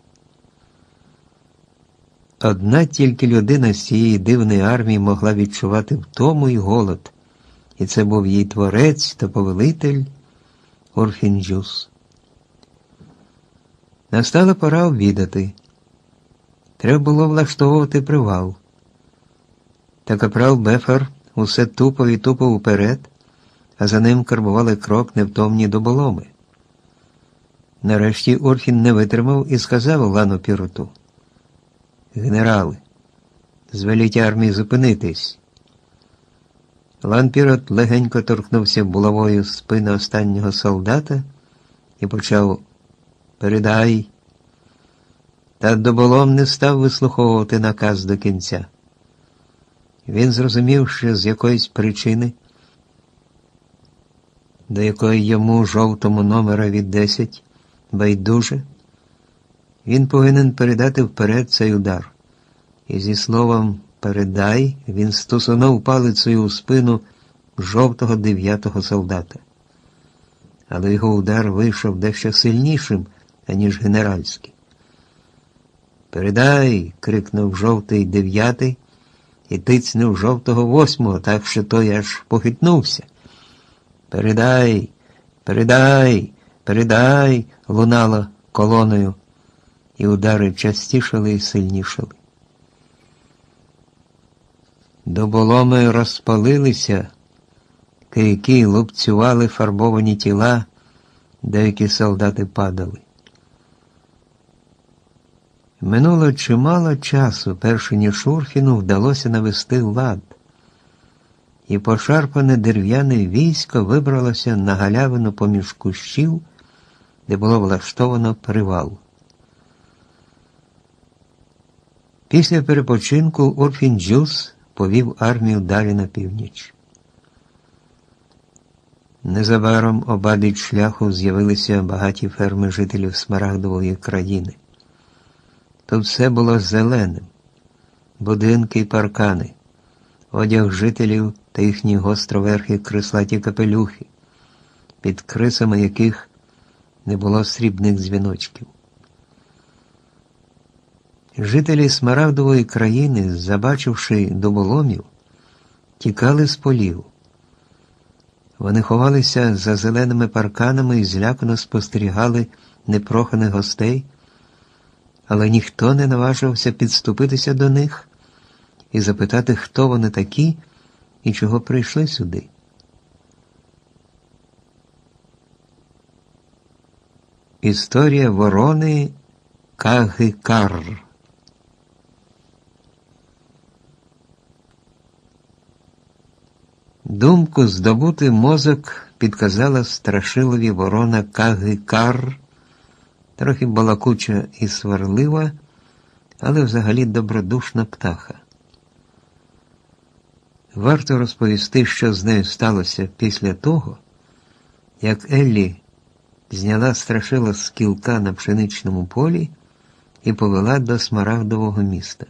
Одна тільки людина з цієї дивної армії могла відчувати втому і голод, і це був її творець та повелитель Урфін-Джюс. Настала пора обідати. Треба було влаштовувати привал. Та капрал Бефар усе тупав і тупав уперед, а за ним карбували крок невтомні дуболоми. Нарешті Урфін не витримав і сказав Лану Піроту: «Генерали, звеліть армії зупинитись». Лан Пірот легенько торкнувся булавою спини останнього солдата і почав: «Передай». Та дуболом не став вислуховувати наказ до кінця. Він зрозумів, що з якоїсь причини, до якої йому жовтому номерові 10 байдуже, він повинен передати вперед цей удар, і зі словом «передай» він стусунув палицею у спину жовтого 9-го солдата. Але його удар вийшов дещо сильнішим, аніж генеральський. «Передай!» – крикнув жовтий 9-й і тицнув жовтого 8-го, так що той аж похитнувся. «Передай! Передай! Передай!» – лунало колоною, і удари частішали і сильнішали. Доболоми розпалилися, кийки лупцювали фарбовані тіла, деякі солдати падали. Минуло чимало часу, перш ніж Шурфіну вдалося навести лад, і пошарпане дерев'яне військо вибралося на галявину поміж кущів, де було влаштовано привал. Після перепочинку Урфін-Джюс повів армію далі на північ. Незабаром обабіч шляху з'явилися багаті ферми жителів Смарагдової країни. Тут все було зеленим. Будинки й паркани, одяг жителів та їхні гостроверхі крислаті капелюхи, під крисами яких не було срібних дзвіночків. Жителі Смарагдової країни, забачивши доболомів, тікали з полів. Вони ховалися за зеленими парканами і злякано спостерігали непроханих гостей, але ніхто не наважився підступитися до них і запитати, хто вони такі і чого прийшли сюди. Історія ворони Кагикар. Думку здобути мозок підказала страшилові ворона Кагикар, трохи балакуча і сварлива, але взагалі добродушна птаха. Варто розповісти, що з нею сталося після того, як Еллі зняла страшила з кілка на пшеничному полі і повела до Смарагдового міста.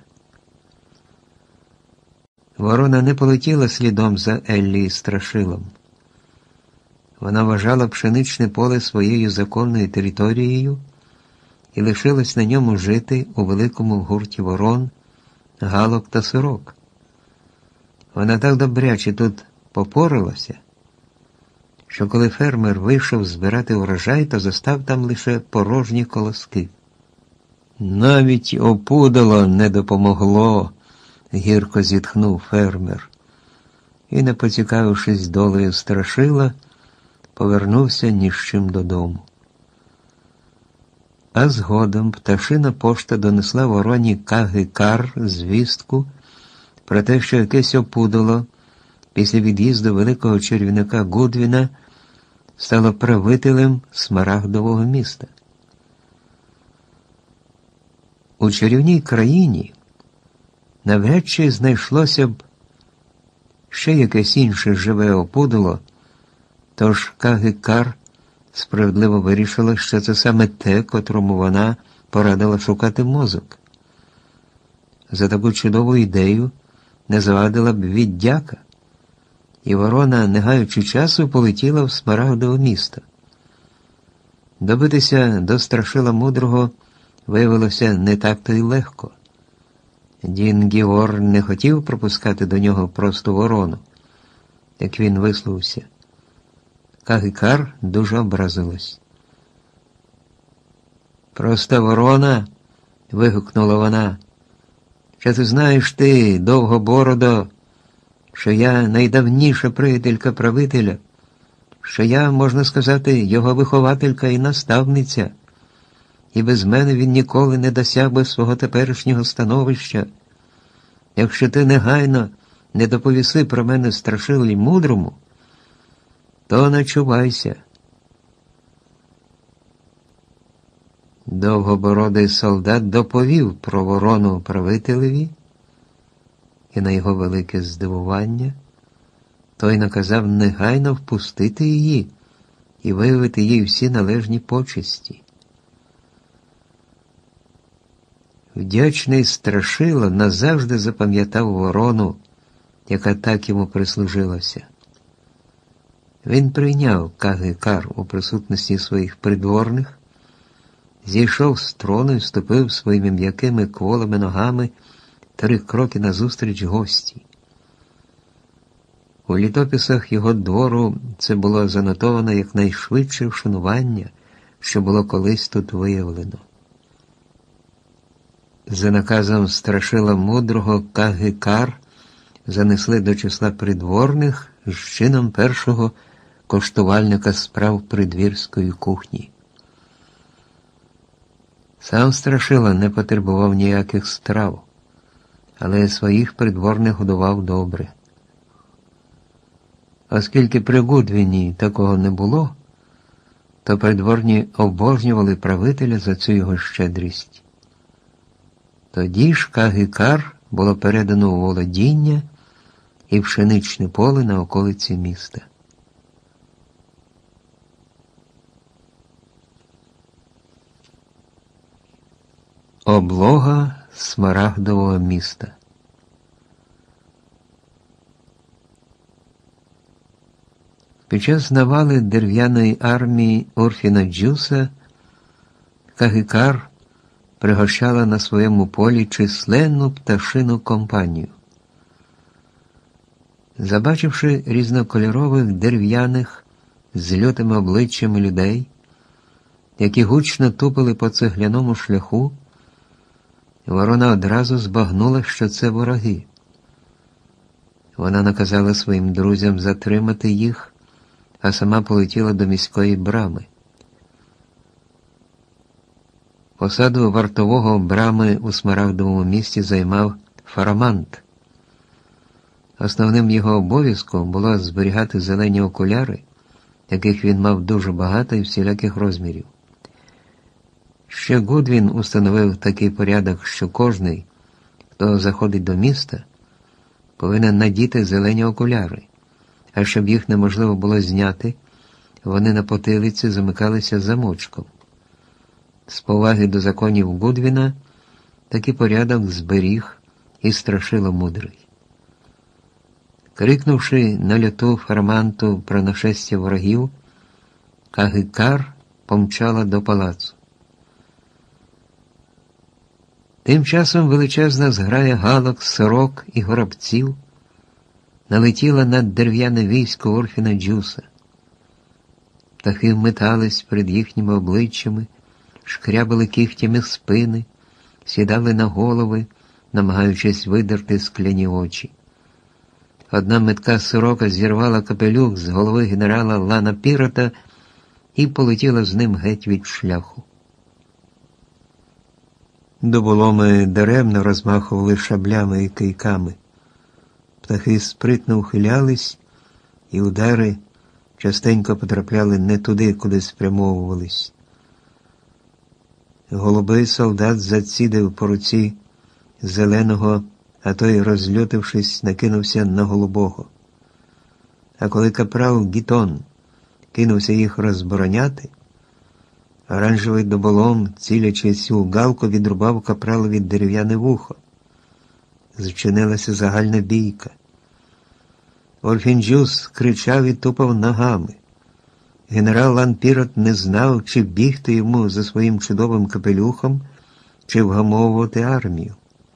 Ворона не полетіла слідом за Еллі і страшилом. Вона вважала пшеничне поле своєю законною територією і лишилась на ньому жити у великому гурті ворон, галок та сорок. Вона так добряче тут попоралася, що коли фермер вийшов збирати урожай, то застав там лише порожні колоски. «Навіть опудало не допомогло», – гірко зітхнув фермер. І, не поцікавившись долею страшила, повернувся ні з чим додому. А згодом пташина пошта донесла вороні Кагикар звістку про те, що якесь опудало після від'їзду великого чарівника Гудвіна стало правителем Смарагдового міста. У чарівній країні навряд чи знайшлося б ще якесь інше живе опудало, тож Кагикар справедливо вирішила, що це саме те, котрому вона порадила шукати мозок. За таку чудову ідею не завадила б віддяка, і ворона, не гаючи часу, полетіла в Смарагдове місто. Добитися до страшила мудрого виявилося не так-то й легко. Дінгівор не хотів пропускати до нього просто ворону, як він висловився. Кагикар дуже образилась. «Проста ворона!» – вигукнула вона. «Чи ти знаєш ти, Довгобородо, що я найдавніша приятелька правителя, що я, можна сказати, його вихователька і наставниця, і без мене він ніколи не досяг би свого теперішнього становища. Якщо ти негайно не доповіси про мене страшилі мудрому, то начувайся». Довгобородий солдат доповів про ворону правителеві, і на його велике здивування той наказав негайно впустити її і виявити їй всі належні почесті. Вдячний Страшила назавжди запам'ятав ворону, яка так йому прислужилася. Він прийняв Кагикар у присутності своїх придворних, зійшов з трону і ступив своїми м'якими кволими ногами 3 кроки назустріч гості. У літописах його двору це було занотовано як найшвидше вшанування, що було колись тут виявлено. За наказом Страшила Мудрого Кагикар занесли до числа придворних з чином першого коштувальника справ придвірської кухні. Сам Страшила не потребував ніяких страв, але своїх придворних годував добре. Оскільки при Гудвіні такого не було, то придворні обожнювали правителя за цю його щедрість. Тоді ж Кагикар було передано у володіння і пшеничне поле на околиці міста. Облога Смарагдового міста. Під час навали дерев'яної армії Урфіна-Джуса Кагикар пригощала на своєму полі численну пташину компанію. Забачивши різнокольорових дерев'яних з лютими обличчями людей, які гучно тупили по цегляному шляху, ворона одразу збагнула, що це вороги. Вона наказала своїм друзям затримати їх, а сама полетіла до міської брами. Посаду вартового брами у Смарагдовому місті займав Фарамант. Основним його обов'язком було зберігати зелені окуляри, яких він мав дуже багато і всіляких розмірів. Ще Гудвін установив такий порядок, що кожний, хто заходить до міста, повинен надіти зелені окуляри, а щоб їх неможливо було зняти, вони на потилиці замикалися замочком. З поваги до законів Гудвіна такий порядок зберіг і Страшило Мудрий. Крикнувши на люту Фараманту про нашестя ворогів, Кагикар помчала до палацу. Тим часом величезна зграя галок, сорок і горобців налетіла над дерев'яне військо Урфіна-Джуса. Птахи вметались перед їхніми обличчями, шкрябали кігтями спини, сідали на голови, намагаючись видерти скляні очі. Одна метка сорока зірвала капелюх з голови генерала Лана Пірота і полетіла з ним геть від шляху. Дуболоми даремно розмахували шаблями і кийками. Птахи спритно ухилялись, і удари частенько потрапляли не туди, куди спрямовувались. Голубий солдат зацідив по руці зеленого, а той, розлютившись, накинувся на голубого. А коли капрал Гітон кинувся їх розбороняти, оранжевий доболом, цілячись у галку, відрубав капралові дерев'яне вухо. Зчинилася загальна бійка. Урфін-Джус кричав і тупав ногами. Генерал Лан Пірот не знав, чи бігти йому за своїм чудовим капелюхом, чи вгамовувати армію.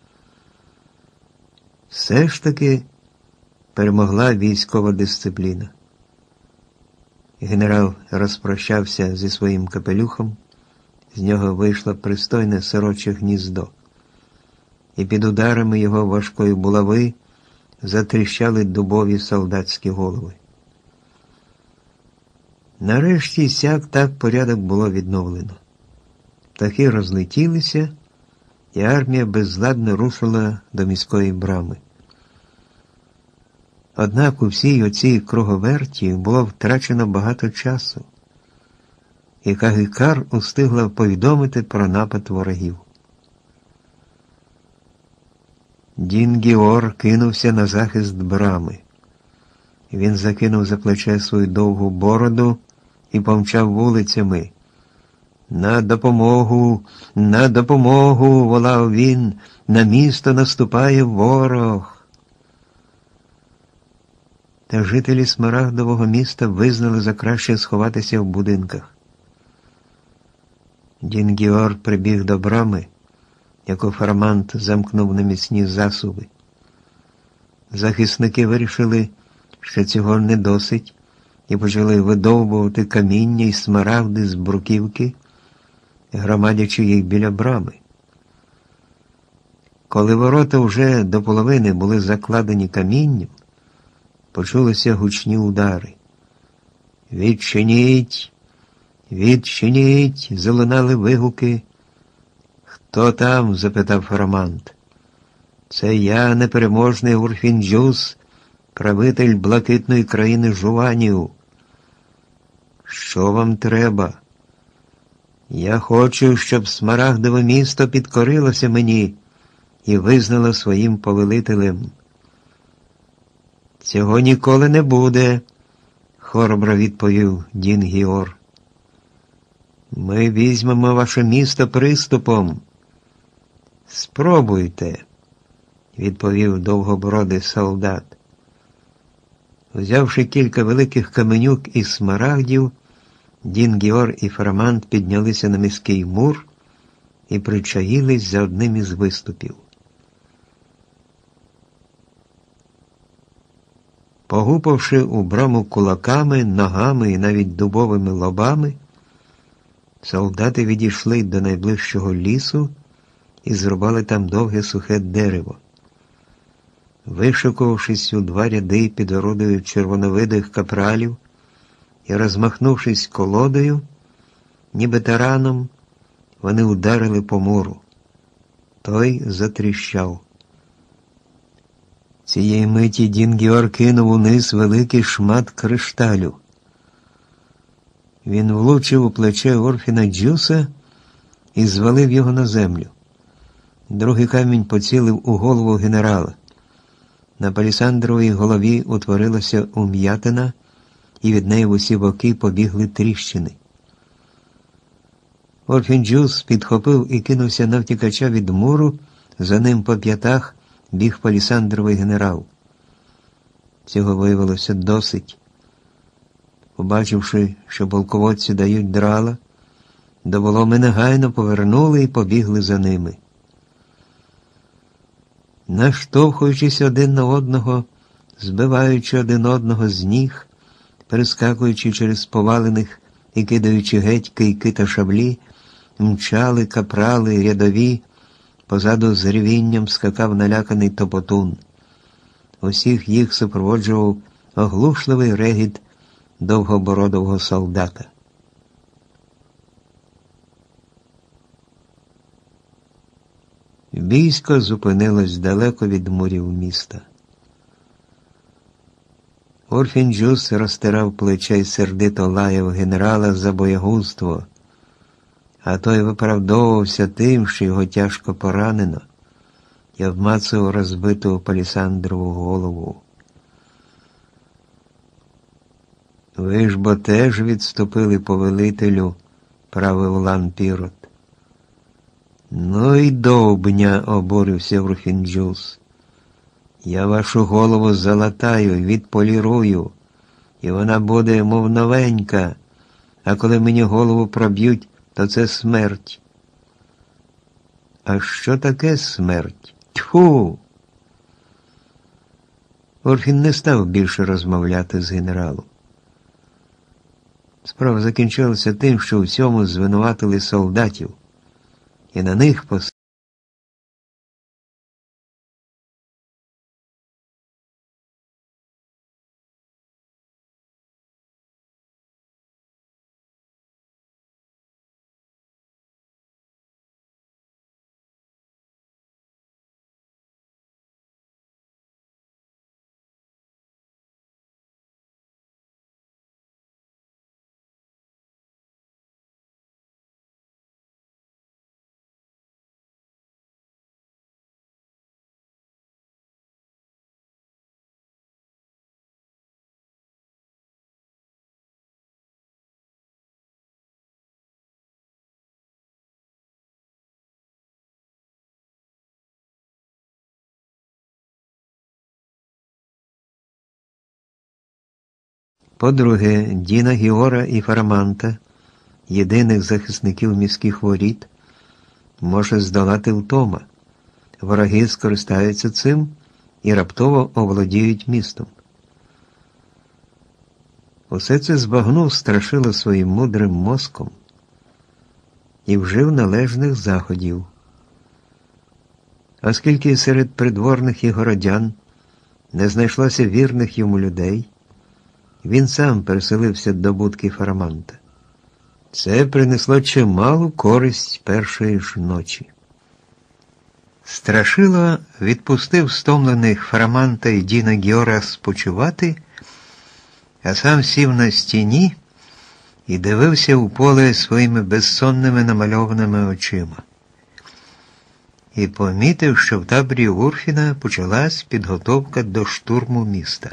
Все ж таки перемогла військова дисципліна. Генерал розпрощався зі своїм капелюхом, з нього вийшло пристойне сороче гніздо, і під ударами його важкої булави затріщали дубові солдатські голови. Нарешті сяк так порядок було відновлено. Птахи розлетілися, і армія безладно рушила до міської брами. Однак у всій оцій круговерті було втрачено багато часу, і Кагикар устигла повідомити про напад ворогів. Дін-Гіор кинувся на захист брами. Він закинув за плече свою довгу бороду і помчав вулицями, На допомогу, на допомогу, волав він, на місто наступає ворог. Та жителі Смарагдового міста визнали за краще сховатися в будинках. Дінгіор прибіг до брами, яку Фарамант замкнув на міцні засуви. Захисники вирішили, що цього не досить, і почали видовбувати каміння й смарагди з бруківки, громадячи їх біля брами. Коли ворота вже до половини були закладені камінням, почулися гучні удари. «Відчиніть! Відчиніть!» – залунали вигуки. «Хто там?» – запитав Фарамант. «Це я, непереможний Урфін-Джюс, правитель блакитної країни Жуванів». «Що вам треба?» «Я хочу, щоб Смарагдове місто підкорилося мені і визнало своїм повелителем». «Цього ніколи не буде», – хоробро відповів Дінгіор. «Ми візьмемо ваше місто приступом». «Спробуйте», – відповів довгобородий солдат. Взявши кілька великих каменюк із смарагдів, Дінгіор і Фарамант піднялися на міський мур і причаїлись за одним із виступів. Погупавши у браму кулаками, ногами і навіть дубовими лобами, солдати відійшли до найближчого лісу і зрубали там довге сухе дерево. Вишикувавшись у два ряди під орудою червоновидих капралів і розмахнувшись колодою, ніби тараном, вони ударили по муру. Той затріщав. Цієї миті Дінгіор кинув униз великий шмат кришталю. Він влучив у плече Урфіна-Джюса і звалив його на землю. Другий камінь поцілив у голову генерала. На палісандровій голові утворилася ум'ятина, і від неї в усі боки побігли тріщини. Урфін-Джюс підхопив і кинувся на втікача від муру, за ним по п'ятах біг палісандровий генерал. Цього виявилося досить. Побачивши, що полководці дають драла, до воломи негайно повернули і побігли за ними. Наштовхуючись один на одного, збиваючи один одного з ніг, перескакуючи через повалених і кидаючи геть кийки та шаблі, мчали капрали рядові, позаду з ревінням скакав наляканий топотун. Усіх їх супроводжував оглушливий регіт довгобородого солдата. Військо зупинилось далеко від мурів міста. Урфін-Джюс розтирав плече й сердито лаяв генерала за боягузтво, а той виправдовувався тим, що його тяжко поранено, і обмацував розбиту палісандрову голову. «Ви ж бо теж відступили, повелителю», – правив Лан-Пірот. «Ну й довбня», – обурився Урфін-Джюс. «Я вашу голову залатаю, відполірую, і вона буде, мов новенька, а коли мені голову проб'ють, то це смерть». «А що таке смерть? Тьфу!» Урфін не став більше розмовляти з генералом. Справа закінчилася тим, що у всьому звинуватили солдатів, і на них По-друге, Діна Гіора і Фараманта, єдиних захисників міських воріт, може здолати втома. Вороги скористаються цим і раптово оволодіють містом. Усе це збагнув Страшила своїм мудрим мозком і вжив належних заходів. Оскільки серед придворних і городян не знайшлося вірних йому людей, він сам переселився до будки Фараманта. Це принесло чималу користь першої ж ночі. Страшила відпустив стомлених Фараманта і Діна Гіора спочивати, а сам сів на стіні і дивився у поле своїми безсонними намальованими очима. І помітив, що в таборі Урфіна почалась підготовка до штурму міста.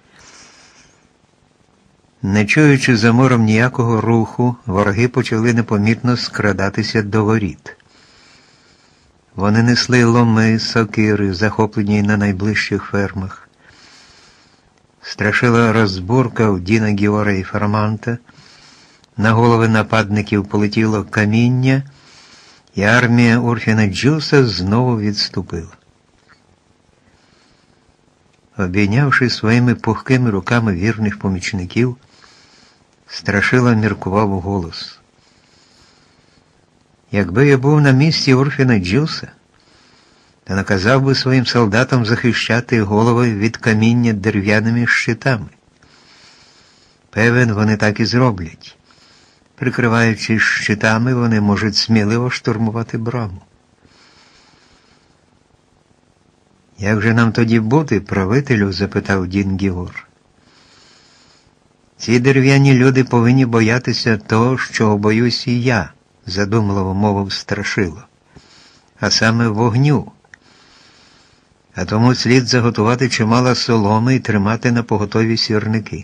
Не чуючи за морем ніякого руху, вороги почали непомітно скрадатися до воріт. Вони несли ломи, сокири, захоплені на найближчих фермах. Страшила розбуркав Діна Гіора і Фараманта, на голови нападників полетіло каміння, і армія Урфіна Джуса знову відступила. Обійнявши своїми пухкими руками вірних помічників, Страшила міркував у голос. Якби я був на місці Урфіна Джуса, то наказав би своїм солдатам захищати голови від каміння дерев'яними щитами. Певен, вони так і зроблять. Прикриваючись щитами, вони можуть сміливо штурмувати браму. «Як же нам тоді бути, правителю?» – запитав Дін Гіор. «Ці дерев'яні люди повинні боятися того, чого боюсь і я», – задумливо мовив Страшило. «А саме вогню. А тому слід заготувати чимало соломи і тримати на поготові сірники».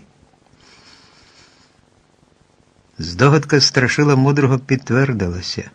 Здогадка Страшила мудрого підтвердилася.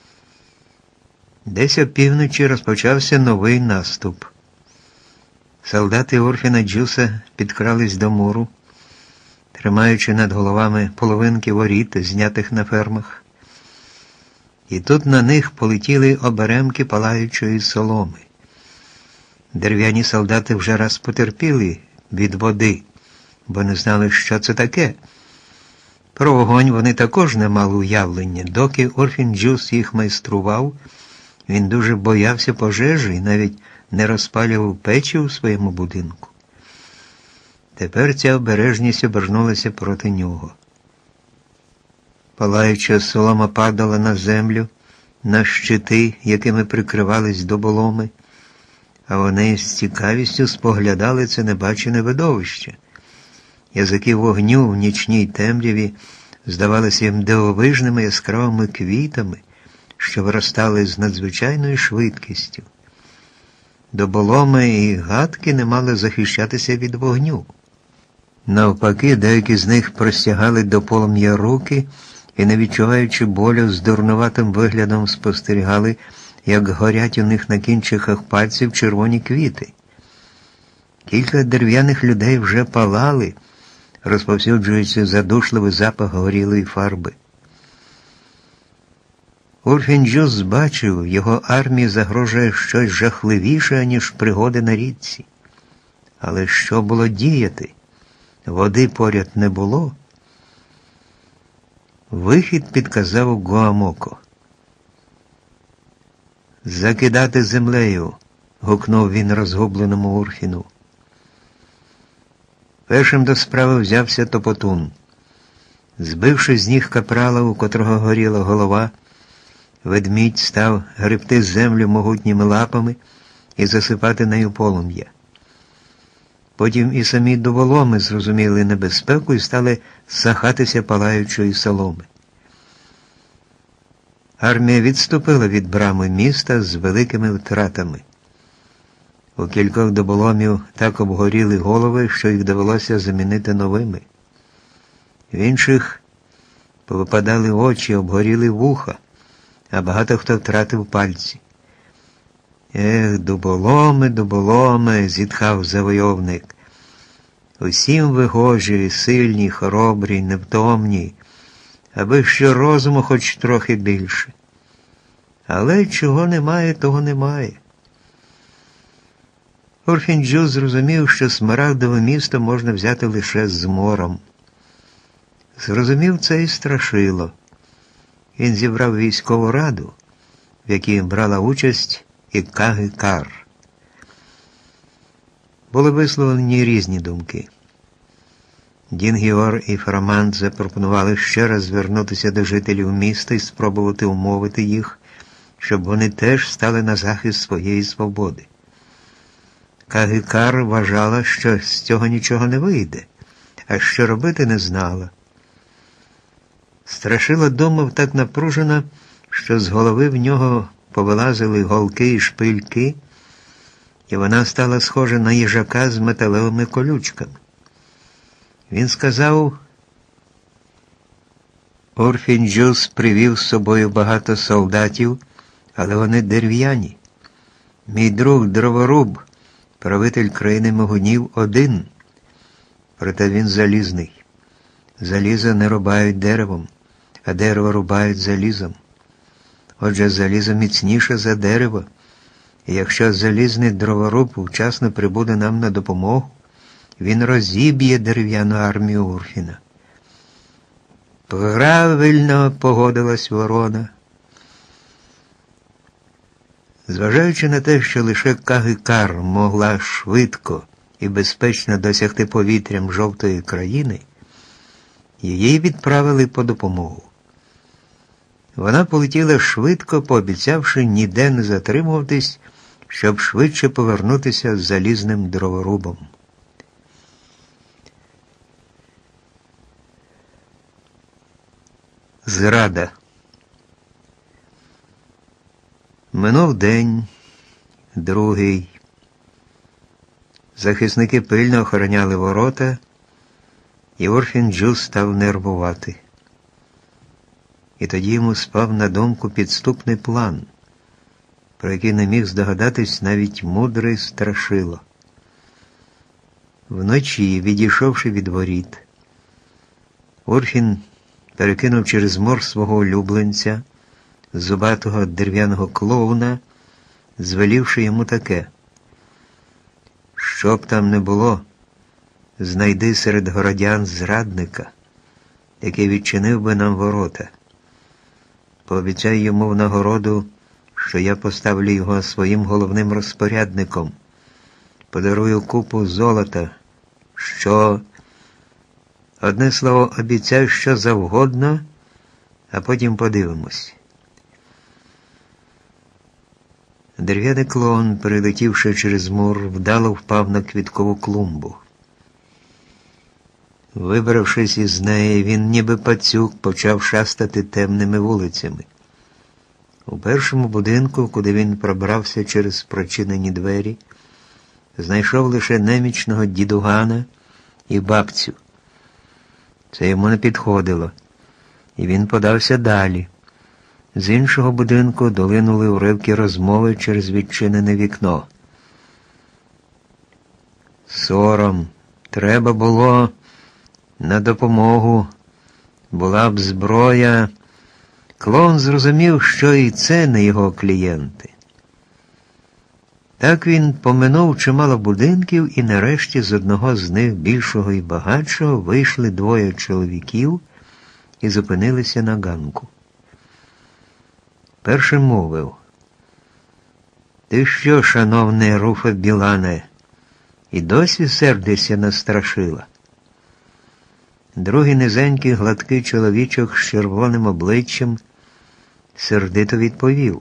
Десь опівночі розпочався новий наступ. Солдати Урфіна Джуса підкрались до муру, тримаючи над головами половинки воріт, знятих на фермах. І тут на них полетіли оберемки палаючої соломи. Дерев'яні солдати вже раз потерпіли від води, бо не знали, що це таке. Про вогонь вони також не мали уявлення. Доки Урфін Джус їх майстрував, він дуже боявся пожежі і навіть не розпалював печі у своєму будинку. Тепер ця обережність обернулася проти нього. Палаюча солома падала на землю, на щити, якими прикривались доболоми, а вони з цікавістю споглядали це небачене видовище. Язики вогню в нічній темряві здавалися їм дивовижними яскравими квітами, що виростали з надзвичайною швидкістю. Доболоми і гадки не мали захищатися від вогню. Навпаки, деякі з них простягали до полум'я руки і, не відчуваючи болю, з дурнуватим виглядом спостерігали, як горять у них на кінчиках пальців червоні квіти. Кілька дерев'яних людей вже палали, розповсюджуючи задушливий запах горілої фарби. Урфін Джус бачив, його армії загрожує щось жахливіше, ніж пригоди на річці. Але що було діяти? Води поряд не було. Вихід підказав Гуамоко. «Закидати землею!» – гукнув він розгубленому Урфіну. Першим до справи взявся Топотун. Збивши з ніг капрала, у котрого горіла голова, ведмідь став гребти землю могутніми лапами і засипати нею полум'я. Потім і самі доволоми зрозуміли небезпеку і стали сахатися палаючої соломи. Армія відступила від брами міста з великими втратами. У кількох доболомів так обгоріли голови, що їх довелося замінити новими. В інших повипадали очі, обгоріли вуха, а багато хто втратив пальці. «Ех, дуболоми, дуболоми!» – зітхав завойовник. Усім вигожі, сильні, хоробрі, невтомні, аби ще розуму хоч трохи більше. Але чого немає, того немає. Урфін-Джюс зрозумів, що Смарагдове місто можна взяти лише з мором. Зрозумів це і Страшило. Він зібрав військову раду, в якій брала участь і Каги-Кар. Були висловлені різні думки. Дінгіор і Фараманд запропонували ще раз звернутися до жителів міста і спробувати умовити їх, щоб вони теж стали на захист своєї свободи. Каги-Кар вважала, що з цього нічого не вийде, а що робити не знала. Страшило думав так напружено, що з голови в нього повилазили голки і шпильки, і вона стала схожа на їжака з металевими колючками. Він сказав, Урфін-Джюс привів з собою багато солдатів, але вони дерев'яні. Мій друг дроворуб, правитель країни Могунів, один, проте він залізний. Залізо не рубають деревом, а дерево рубають залізом. Отже, залізо міцніше за дерево, і якщо залізний дроворуб вчасно прибуде нам на допомогу, він розіб'є дерев'яну армію Урфіна. Правильно, погодилась Ворона. Зважаючи на те, що лише Каги-Кар могла швидко і безпечно досягти повітрям жовтої країни, її відправили по допомогу. Вона полетіла швидко, пообіцявши ніде не затримуватись, щоб швидше повернутися з залізним дроворубом. Зрада. Минув день, другий. Захисники пильно охороняли ворота, і Урфін-Джюс став нервувати. І тоді йому спав на думку підступний план, про який не міг здогадатись навіть мудрий Страшило. Вночі, відійшовши від воріт, Урфін перекинув через мор свого улюбленця, зубатого дерев'яного клоуна, звелівши йому таке: «Що б там не було, знайди серед городян зрадника, який відчинив би нам ворота. Пообіцяй йому в нагороду, що я поставлю його своїм головним розпорядником, подарую купу золота, що... Одне слово, обіцяй що завгодно, а потім подивимось». Дерев'яний клоун, перелетівши через мур, вдало впав на квіткову клумбу. Вибравшись із неї, він ніби пацюк почав шастати темними вулицями. У першому будинку, куди він пробрався через прочинені двері, знайшов лише немічного дідугана і бабцю. Це йому не підходило, і він подався далі. З іншого будинку долинули уривки розмови через відчинене вікно. Сором, треба було на допомогу, була б зброя. Клоун зрозумів, що і це не його клієнти. Так він поминув чимало будинків, і нарешті з одного з них, більшого і багатшого, вийшли двоє чоловіків і зупинилися на ганку. Перший мовив: «Ти що, шановний Руфе Білане, і досі сердишся на Страшила?» Другий низенький гладкий чоловічок з червоним обличчям сердито відповів: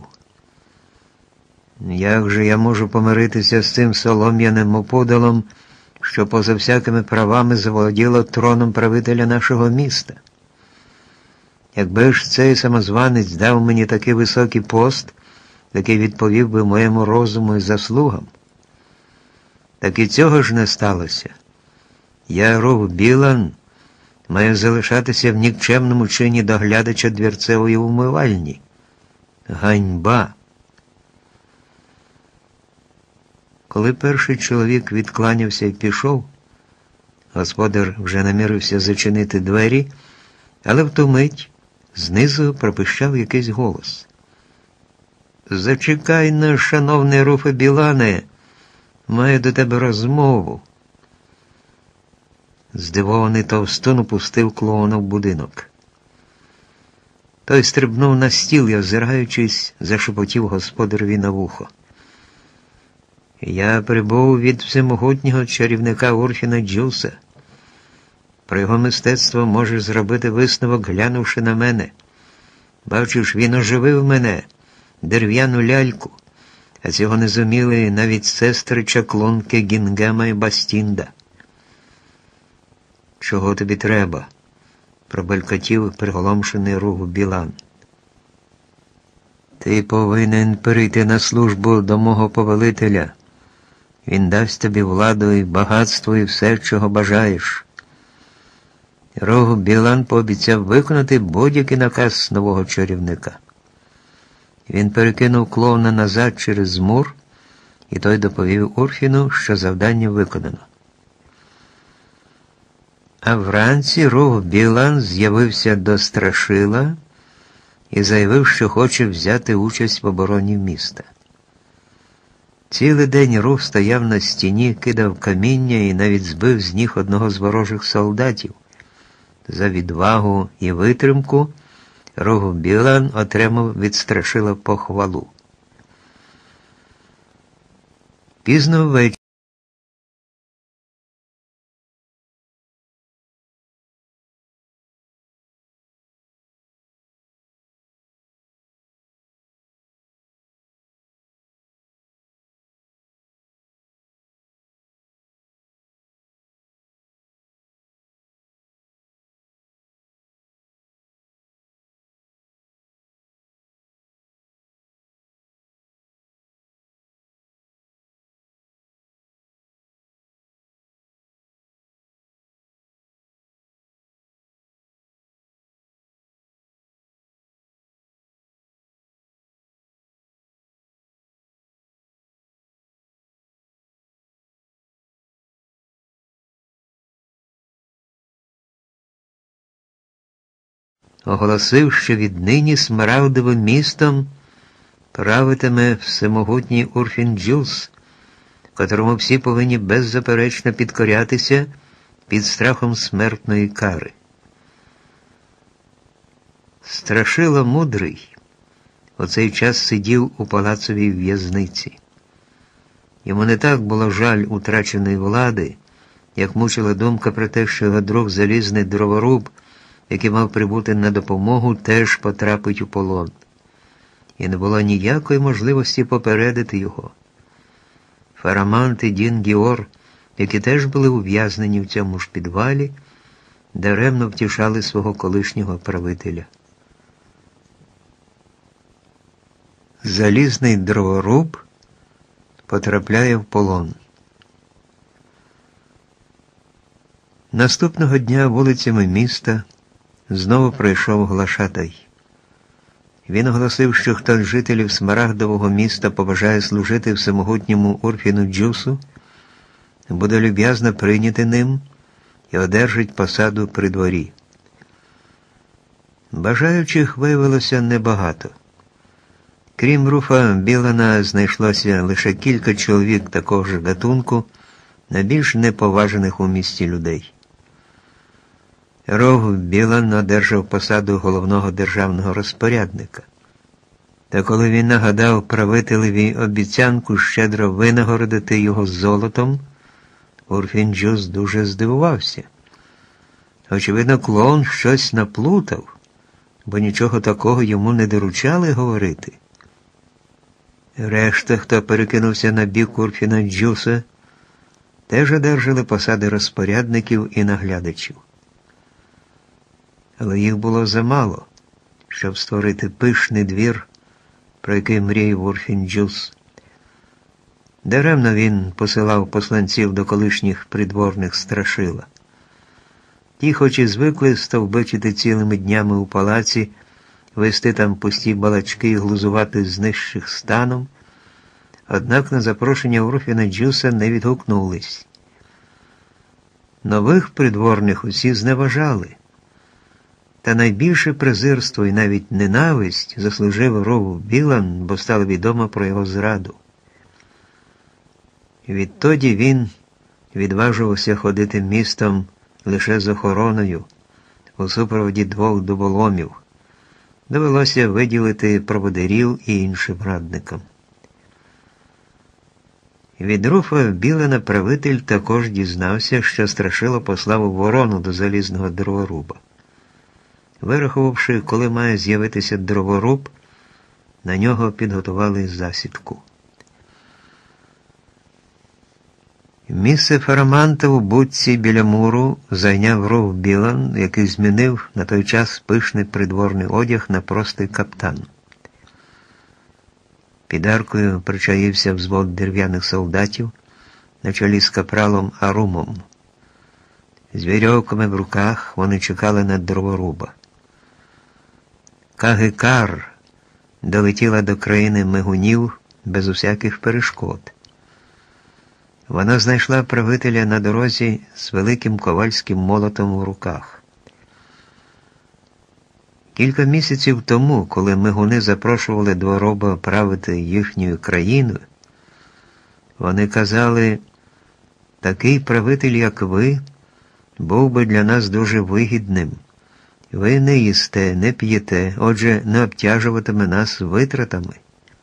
«Як же я можу помиритися з цим солом'яним опудалом, що поза всякими правами заволоділо троном правителя нашого міста? Якби ж цей самозванець дав мені такий високий пост, який відповів би моєму розуму і заслугам. Так і цього ж не сталося. Я, Руф Білан, маю залишатися в нікчемному чині доглядача двірцевої умивальні. Ганьба!» Коли перший чоловік відкланявся і пішов, Господар вже намірився зачинити двері, але в ту мить знизу пропищав якийсь голос. «Зачекай на, шановний Руфе Білане, маю до тебе розмову». Здивований товстун упустив клоуна в будинок. Той стрибнув на стіл і, озираючись, зашепотів господареві на вухо. «Я прибув від всемогутнього чарівника Урфіна Джуса. Про його мистецтво можеш зробити висновок, глянувши на мене. Бачиш, він оживив мене, дерев'яну ляльку, а цього не зуміли навіть сестри-чаклунки Гінгема і Бастінда». «Чого тобі треба?» – пробелькотів приголомшений Руф Білан. «Ти повинен перейти на службу до мого повелителя. Він дасть тобі владу і багатство і все, чого бажаєш». Руф Білан пообіцяв виконати будь-який наказ нового чарівника. Він перекинув клоуна назад через мур, і той доповів Урфіну, що завдання виконано. А вранці Руф Білан з'явився до Страшила і заявив, що хоче взяти участь в обороні міста. Цілий день Руф стояв на стіні, кидав каміння і навіть збив з ніг одного з ворожих солдатів. За відвагу і витримку Руф Білан отримав від Страшила похвалу. Пізно ввечері оголосив, що віднині Смарагдовим містом правитиме всемогутній Урфін Джус, котрому всі повинні беззаперечно підкорятися під страхом смертної кари. Страшила мудрий у цей час сидів у палацовій в'язниці. Йому не так було жаль утраченої влади, як мучила думка про те, що його друг залізний дроворуб, який мав прибути на допомогу, теж потрапить у полон. І не було ніякої можливості попередити його. Фарамант і Дін Гіор, які теж були ув'язнені в цьому ж підвалі, даремно втішали свого колишнього правителя. Залізний дроворуб потрапляє в полон. Наступного дня вулицями міста знову прийшов глашатай. Він оголосив, що хто з жителів Смарагдового міста побажає служити всемогутньому Урфіну Джусу, буде люб'язно прийняти ним і одержить посаду при дворі. Бажаючих виявилося небагато. Крім Руфа Білана, знайшлося лише кілька чоловік такого ж гатунку, найбільш неповажених у місті людей. Руф Білан одержав посаду головного державного розпорядника. Та коли він нагадав правителеві обіцянку щедро винагородити його золотом, Урфін Джус дуже здивувався. Очевидно, клоун щось наплутав, бо нічого такого йому не доручали говорити. Решта, хто перекинувся на бік Урфіна Джуса, теж одержали посади розпорядників і наглядачів. Але їх було замало, щоб створити пишний двір, про який мріяв Урфін Джус. Даремно він посилав посланців до колишніх придворних Страшила. Ті, хоч і звикли стовбичити цілими днями у палаці, вести там пусті балачки і глузувати з нижчих станом, однак на запрошення Урфіна Джуса не відгукнулись. Нових придворних усі зневажали. Та найбільше презирство і навіть ненависть заслужив Ров Білан, бо стало відомо про його зраду. Відтоді він відважувався ходити містом лише з охороною, у супроводі 2 дуболомів. Довелося виділити проводирів і іншим радникам. Від Руфа Білана правитель також дізнався, що Страшило послав ворону до залізного дроворуба. Вирахувавши, коли має з'явитися дроворуб, на нього підготували засідку. Місце Фараманта у будці біля муру зайняв Руф Білан, який змінив на той час пишний придворний одяг на простий каптан. Під аркою причаївся взвод дерев'яних солдатів на чолі з капралом Арумом. З вірьовками в руках вони чекали на дроворуба. Кагикар долетіла до країни мигунів без усяких перешкод. Вона знайшла правителя на дорозі з великим ковальським молотом у руках. Кілька місяців тому, коли мигуни запрошували двороба правити їхньою країною, вони казали: «Такий правитель, як ви, був би для нас дуже вигідним. Ви не їсте, не п'єте, отже, не обтяжуватиме нас витратами».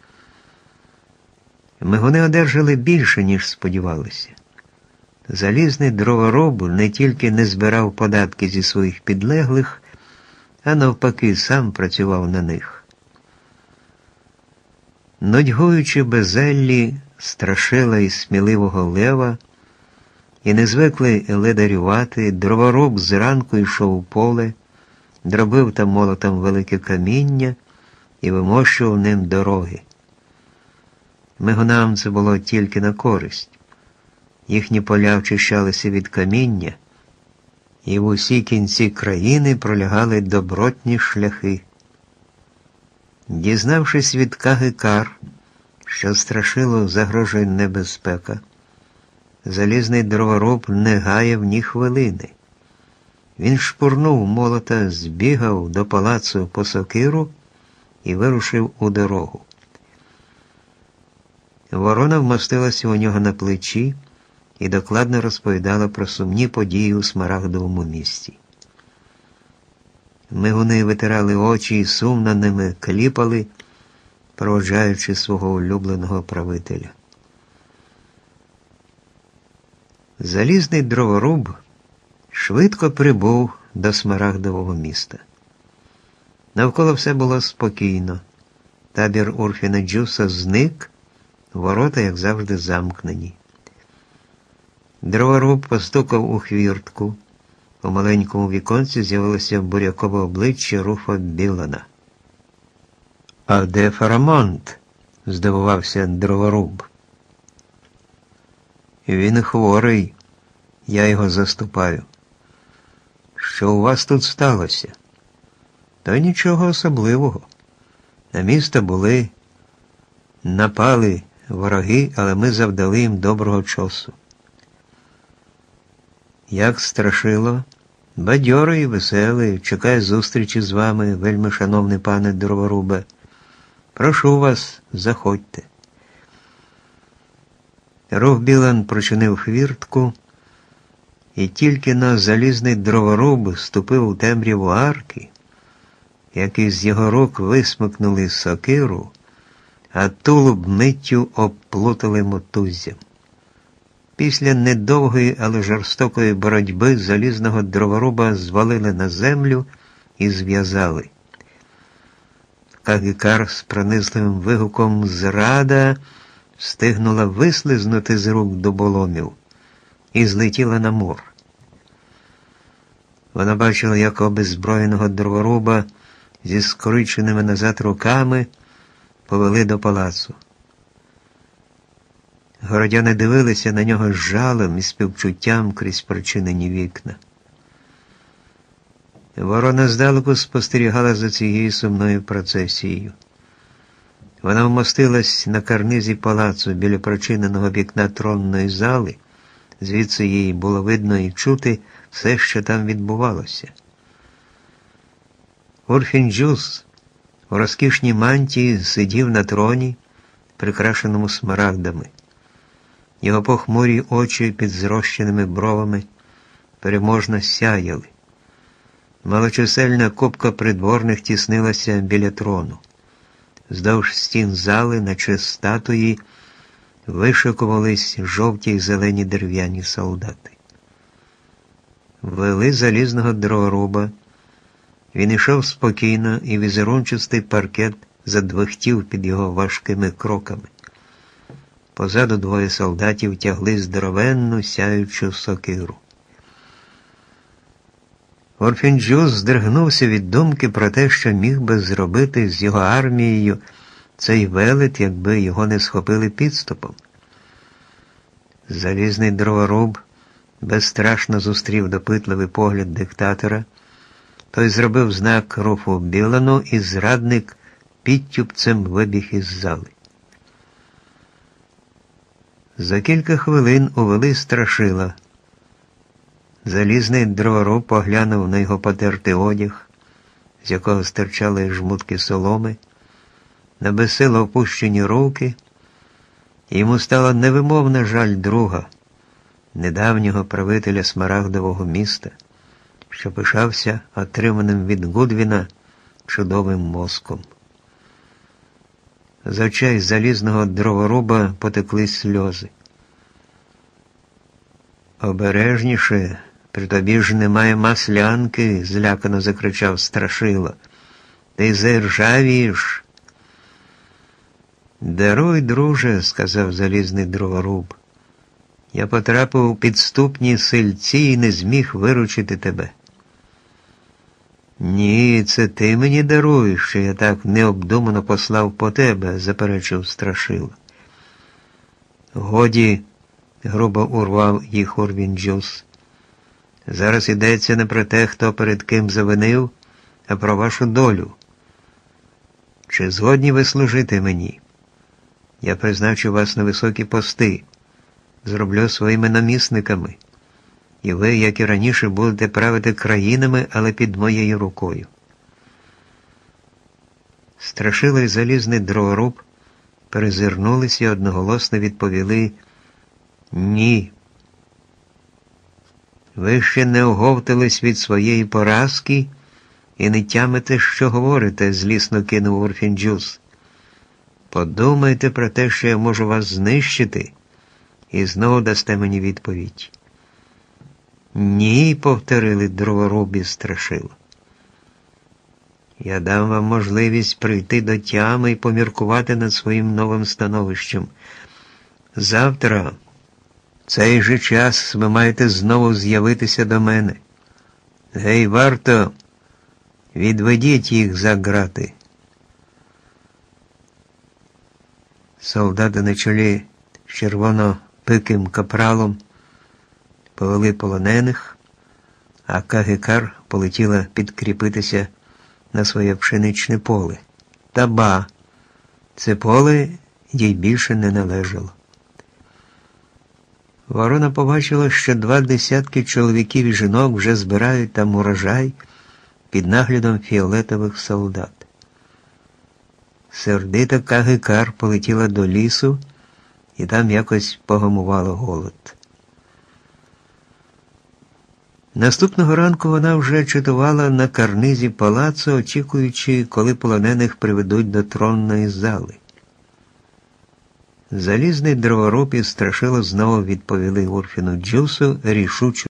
Мигуни одержали більше, ніж сподівалися. Залізний дровороб не тільки не збирав податки зі своїх підлеглих, а навпаки сам працював на них. Нудьгуючи безеллі Страшила і сміливого лева, і не звикли ледарювати, дровороб зранку йшов у поле, дробив там молотом велике каміння і вимощував ним дороги. Мигунам це було тільки на користь. Їхні поля очищалися від каміння, і в усі кінці країни пролягали добротні шляхи. Дізнавшись від Кагикар, що Страшилу загрожує небезпека, залізний дроворуб не гаяв ні хвилини. Він шпурнув молота, збігав до палацу по сокиру і вирушив у дорогу. Ворона вмостилася у нього на плечі і докладно розповідала про сумні події у Смарагдовому місті. Мигуни витирали очі і сумно ними кліпали, проводжаючи свого улюбленого правителя. Залізний дроворуб швидко прибув до Смарагдового міста. Навколо все було спокійно. Табір Урфіна Джуса зник, ворота, як завжди, замкнені. Дроворуб постукав у хвіртку. У маленькому віконці з'явилося бурякове обличчя Руфа Білана. «А де Фарамонт?» – здивувався дроворуб. «Він хворий, я його заступаю». «Що у вас тут сталося?» «Та нічого особливого. На місто були, напали вороги, але ми завдали їм доброго часу». «Як Страшило?» «Бадьорий і веселий, чекає зустрічі з вами, вельми шановний пане дроворубе. Прошу вас, заходьте». Руф Білан прочинив хвіртку, і тільки на залізний дроворуб ступив у темряву арки, як із його рук висмикнули сокиру, а тулуб миттю обплутали мотуззям. Після недовгої, але жорстокої боротьби залізного дроворуба звалили на землю і зв'язали. Кагикар з пронизливим вигуком «Зрада!» встигнула вислизнути з рук дуболомів і злетіла на мур. Вона бачила, як обеззброєного дроворуба зі скрученими назад руками повели до палацу. Городяни дивилися на нього з жалем і співчуттям крізь прочинені вікна. Ворона здалеку спостерігала за цією сумною процесією. Вона вмостилась на карнизі палацу біля прочиненого вікна тронної зали, Звідси їй було видно і чути все, що там відбувалося. Урфін Джюс у розкішній мантії сидів на троні, прикрашеному смарагдами. Його похмурі очі під зрощеними бровами переможно сяяли. Малочисельна купка придворних тіснилася біля трону. Вздовж стін зали, наче статуї, вишикувались жовті й зелені дерев'яні солдати. Вели залізного дроворуба. Він ішов спокійно, і візерунчастий паркет задвихтів під його важкими кроками. Позаду двоє солдатів тягли здоровенну сяючу сокиру. Урфін Джюс здригнувся від думки про те, що міг би зробити з його армією цей велет, якби його не схопили підступом. Залізний дроворуб безстрашно зустрів допитливий погляд диктатора. Той зробив знак Руфу Білану, і зрадник підтюпцем вибіг із зали. За кілька хвилин увели Страшила. Залізний дроворуб поглянув на його потертий одяг, з якого стирчали жмутки соломи, на безсило опущені руки, і йому стало невимовно жаль друга, недавнього правителя Смарагдового міста, що пишався отриманим від Гудвіна чудовим мозком. З очей залізного дроворуба потекли сльози. «Обережніше, при тобі ж немає маслянки», – злякано закричав Страшило. «Ти заржавієш». «Даруй, друже», – сказав залізний дроворуб. «Я потрапив у підступні сильці і не зміг виручити тебе». «Ні, це ти мені даруєш, що я так необдумано послав по тебе», – заперечив Страшило. «Годі», – грубо урвав їх Урфін Джюс. «Зараз йдеться не про те, хто перед ким завинив, а про вашу долю. Чи згодні ви служити мені? Я призначу вас на високі пости, зроблю своїми намісниками, і ви, як і раніше, будете правити країнами, але під моєю рукою». Страшило й залізний дроворуб перезирнулися і одноголосно відповіли: «Ні». «Ви ще не оговтались від своєї поразки і не тямите, що говорите», – злісно кинув Урфін Джюс. «Подумайте про те, що я можу вас знищити, і знову дасте мені відповідь». «Ні», – повторили дроворуб і Страшило. «Я дам вам можливість прийти до тями і поміркувати над своїм новим становищем. Завтра, в цей же час, ви маєте знову з'явитися до мене. Гей, варто, відведіть їх за грати». Солдати на чолі з червоно-пиким капралом повели полонених, а Кагикар полетіла підкріпитися на своє пшеничне поле. Та ба, це поле їй більше не належало. Ворона побачила, що 20 чоловіків і жінок вже збирають там урожай під наглядом фіолетових солдат. Сердита Кагикар полетіла до лісу, і там якось погамувало голод. Наступного ранку вона вже чатувала на карнизі палацу, очікуючи, коли полонених приведуть до тронної зали. Залізний дроворуб і Страшило знову відповіли Урфіну Джюсу рішучо: